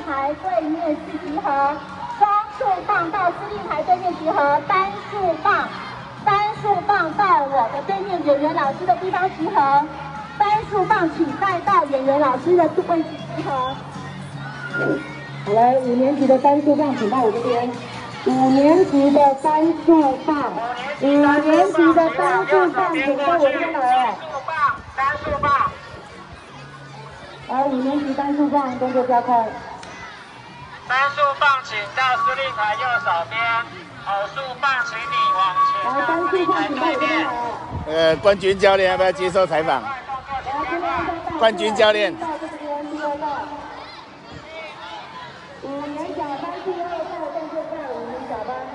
台对面是集合，双数棒到司令台对面集合，单数棒到我的对面演员老师的地方集合，单数棒请带到演员老师的位置集合。 好来，5年级的单数棒请到我这边。5年级的单数棒请到我这边来了。 单数棒。 来，5年级单数棒动作加快。 单数棒请到司令台右手边，偶数棒请你往前到司令台对面。 冠军教练要不要接受采访？冠军教练。 5年甲班第2号动作在5年甲班。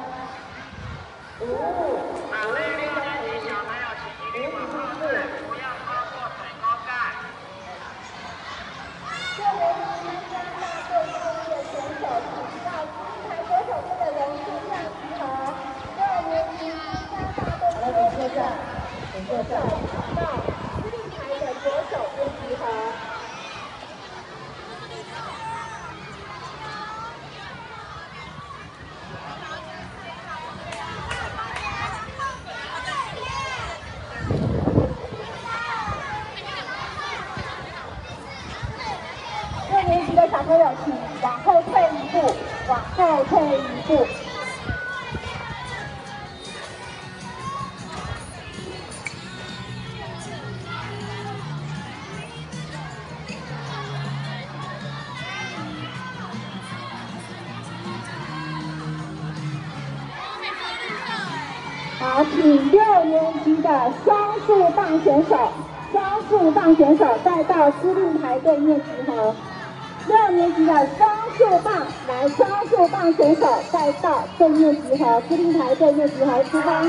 6年级小朋友请一律往后退，不要超过水沟盖。6年级参加大队作业选手，请到司令台左手边的人数量集合。6年级参加大队作业选手，请到司令台的左手边集合。 6年级的小朋友，请往后退一步，往后退一步。好，请6年级的双数棒选手带到司令台对面集合。6年级的双数棒选手带到对面集合，司令台对面集合，出发。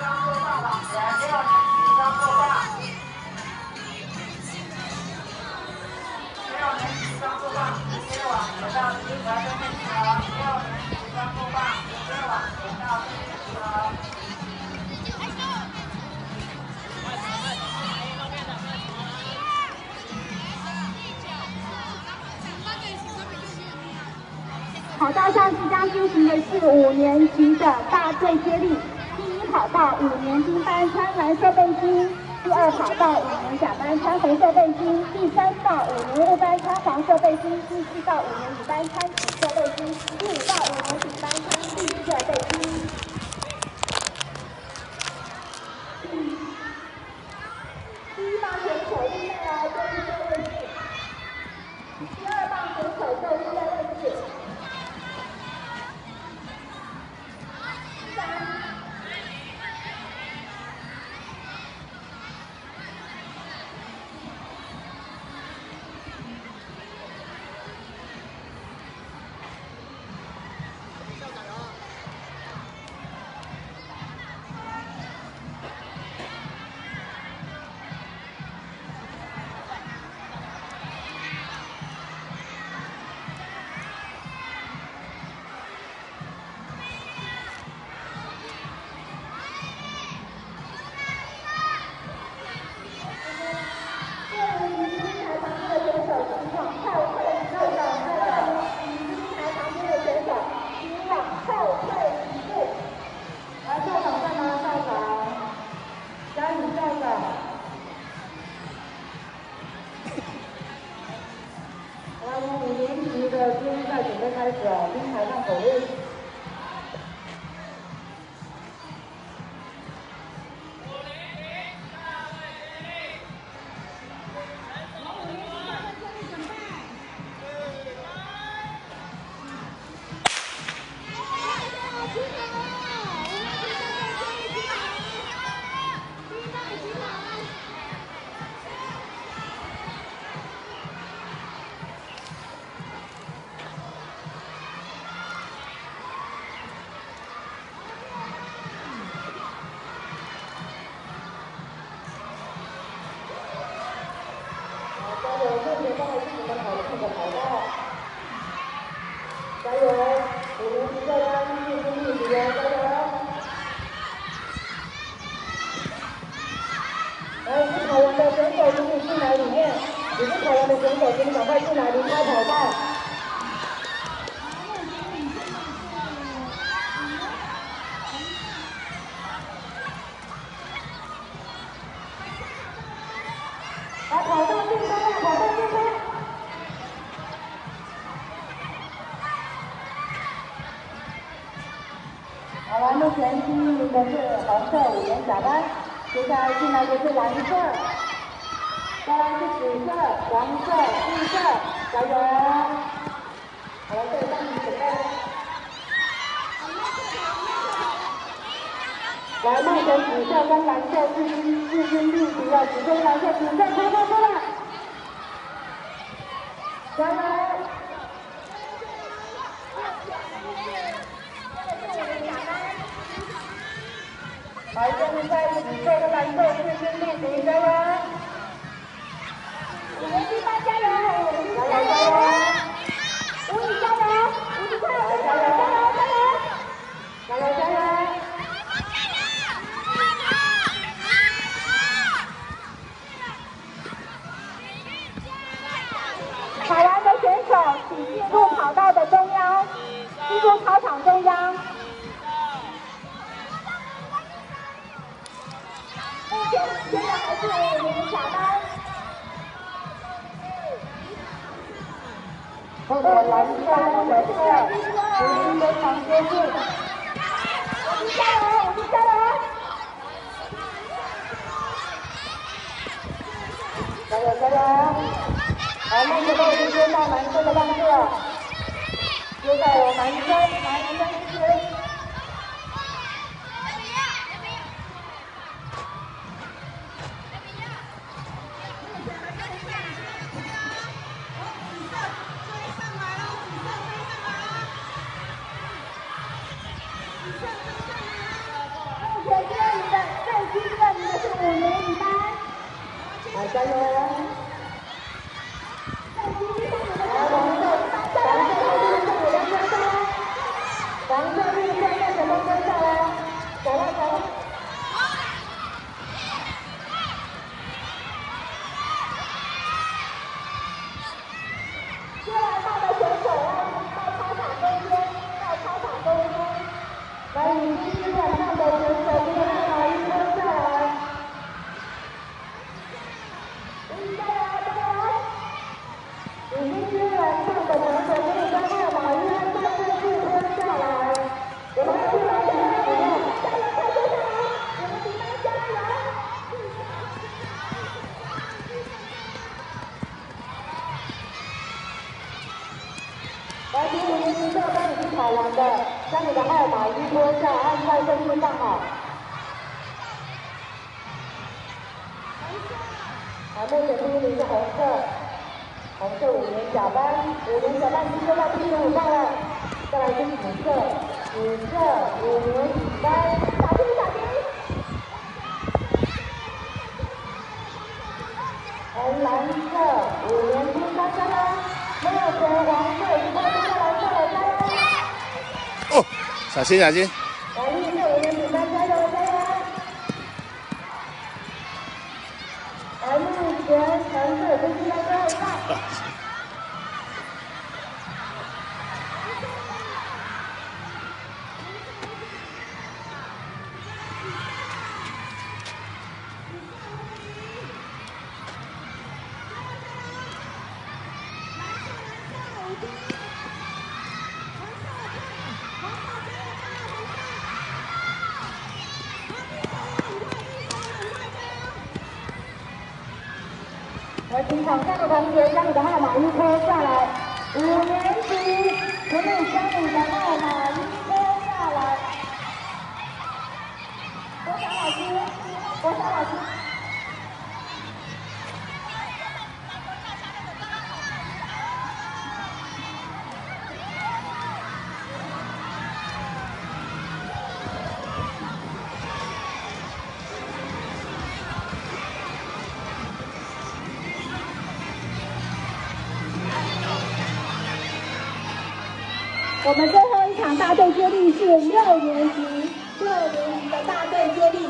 跑道上即将进行的是5年级的大队接力。第1跑道5年金班穿蓝色背心，第2跑道5年甲班穿红色背心，第3到5年5班穿黄色背心，第4到5年乙班穿紫色背心，第5到5年丙班穿绿色背心。第1棒选手立在了对立的位置，第2棒选手就立在位置。 加油！5年级教官继续努力，加油！来，已经跑完的选手，请你进来里面。已经跑完的选手，请你赶快进来离开跑道。 好了，目前第一名的是红色5连甲班，接下来进来的是蓝色，再来是紫色、黄色、绿色，加油！好了，这3名准备。来，目前紫色跟蓝色势均力敌了，只剩蓝色、紫色冲过去了，加油！好，现在紫色跟蓝色势均力敌，加油！5连击班加油！加油！加油！5里加油！5里加油！加油！加油！加油！加油！跑完的选手请进入跑道的中央，进入操场中央。目前领先的还是5名甲班。目前蓝色的是5名非常接近。5名加油！5名加油！加油加油！好，目前都已经接到蓝色的棒子了，接下来有男生支持。目前第2名的最新的名的是5年乙班，来加油！黄色绿色在什么跟上来？走了走了。接来到的选手要到操场中间，来已经基本上的选手这个把衣脱下来。加油加油！已经基本上的选手可以将号码衣再次脱下来。我们的队员加油！加油！快接上来！我们比赛加油！来，请5名执教班已经跑完的，将你的号码衣脱下，按照顺序放好。来，目前第1名是红色5连甲班，5连甲班已经接到第15棒了，再来是紫色5连班，小心！蓝色5连击班加油！目前黄色已经快接下蓝色了，加油！ 哦，小心！来，绿色 5连击班加油！来，目前蓝色已经进到最后一棒。来，请场上的同学将你的号码衣脱下来。5年级，请你将你的号码衣脱下来。国祥老师。我们最后一场大队接力是6年级的大队接力。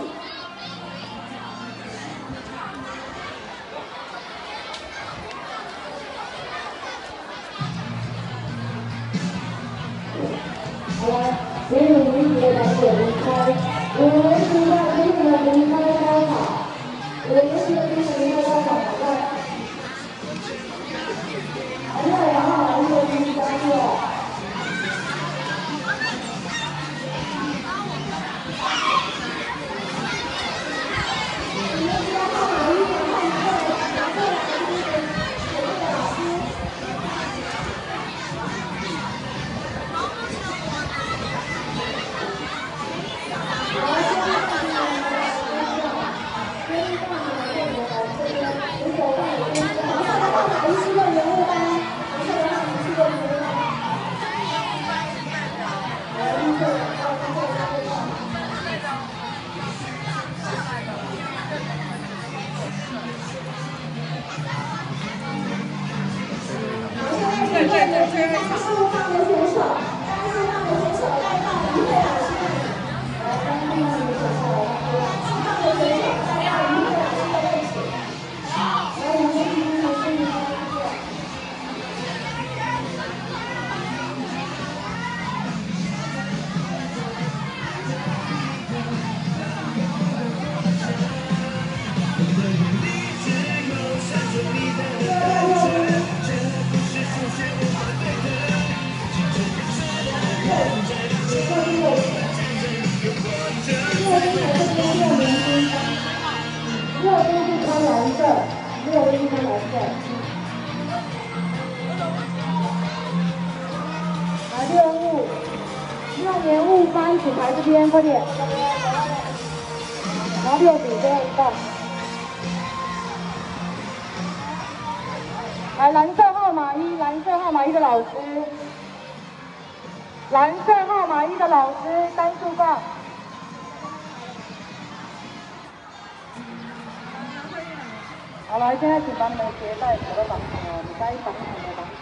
好了，5年级的同学离开，5年级的同学离开操场，5年级的同学离开操场，赶快！还有然后6年级加入。 6年5班请排这边，快点。然后6组最后一棒。来，蓝色号码1，蓝色号码1的老师，蓝色号码1的老师单数棒。好，来，现在请把你们的鞋带扯到绑紧哦，你该绑紧的绑紧。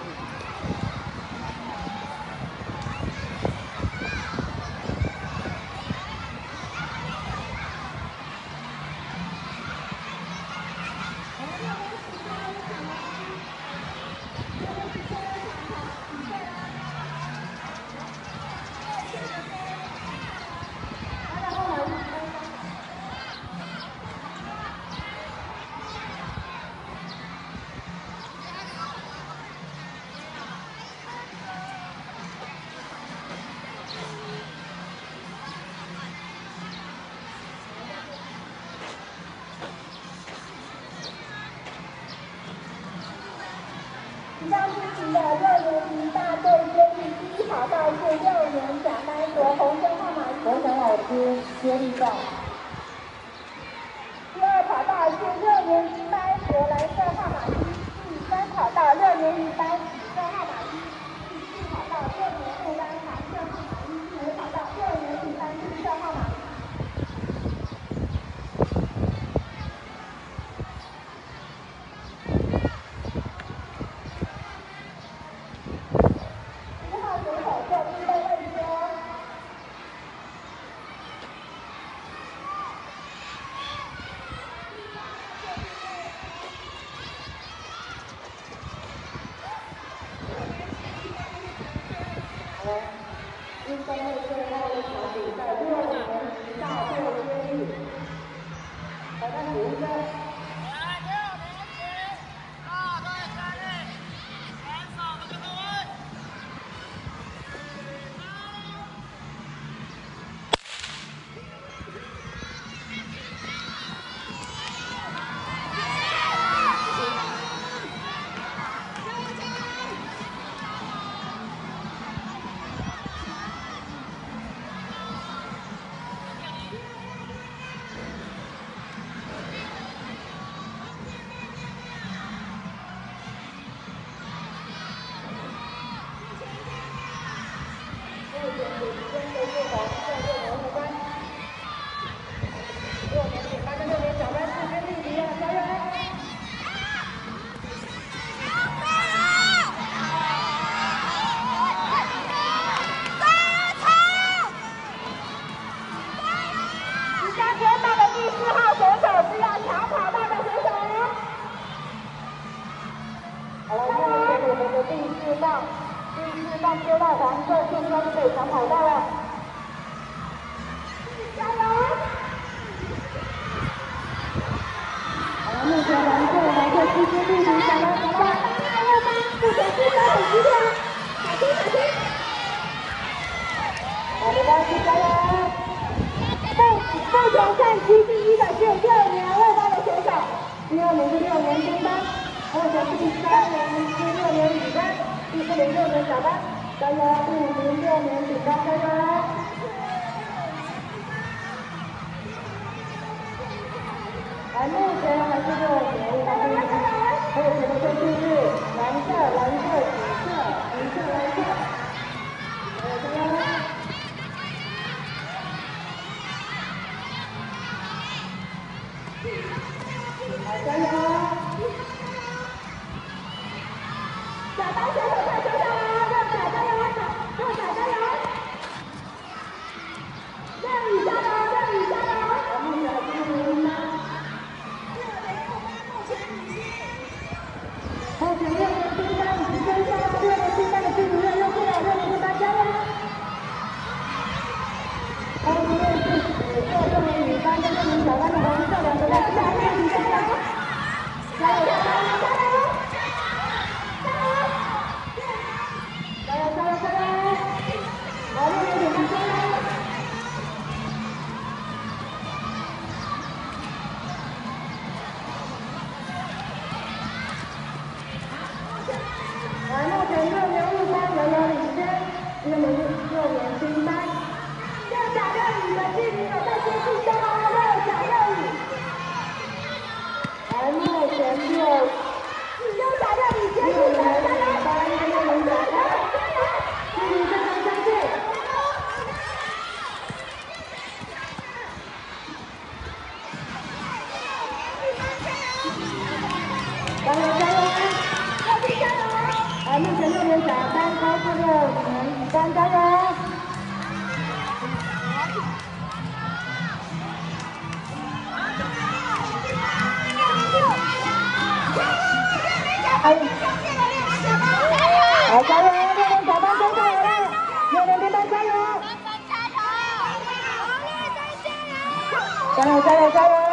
即将进行的6年级大队接力第1跑道是6年甲班夺红色号码1，国强老师接力棒。第2跑道是6年级班夺蓝色号码1，第3跑道6年级班紫色号码1，第4跑道6年5班蓝色号码1，第5跑道6年级班绿色号码1。运动会最后一场比赛6年级大队接力，大家数一声。第4棒丢到黄色线圈就可以抢跑道了，加油！好了，目前蓝色世界第5抢到跑道，第2班目前输球很激烈，小心小心！好，没关系，加油！目前战区第1的是6年2班的选手，第2名是6年中班，目前第3名是6年女班。第4名6年甲班，加油！第5名6年丙班，加油！目前还是6年5班第1名，目前的顺序是蓝色、紫色、蓝色，加油！好，加油！甲班选手快收下来，6甲加油！6甲加油！6乙加油！6乙加油！目前6年5班，目前6年中班已经跟上6年7班的进度越来越快了。 加油加油加油！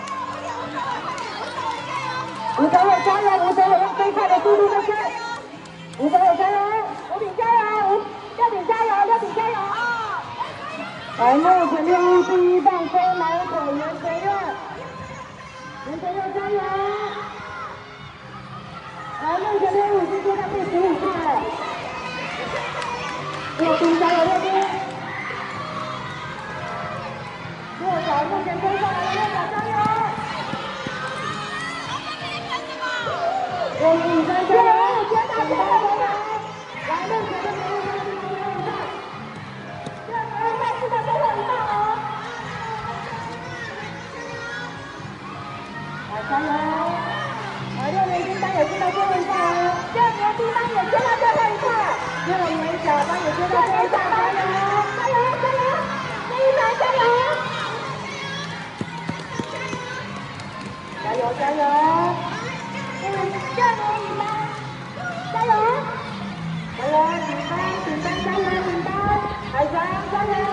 吴德伟加油！吴德伟用最快的速度在追。吴德伟加油！吴炳加油！廖炳加油！廖炳加油！来，目前练习第1棒飞满腿袁承佑，袁承佑加油！来，目前练习阶段第15块，廖斌加油！廖斌！右脚目前跟上来了，右脚加油！刘炳山加油！接到加油！来，目前的没有上去最后一棒，这是赛事的最后一棒哦！来，加油！来，6年金班也进到最后一棒哦，6年金班也接到最后一棒，6年甲班也接到最后一棒，加油！加油！加油！这一班加油！加油加油！6年乙班，加油！加油！丙班加油！丙班，海翔加油！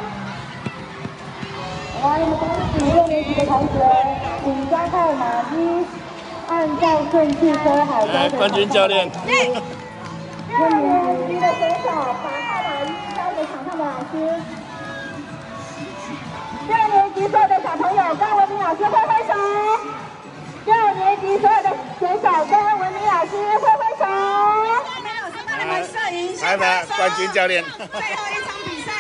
来，我们恭喜6年级的同学，请加号码1，按照顺序收好。 来，冠军教练。 6年级的选手把号码1交给场上的老师。6年级所有的小朋友跟文明老师挥挥手。6年级所有的选手跟文明老师挥挥手。 没有，是帮你们摄影。 来吧，冠军教练。 最后一场比赛。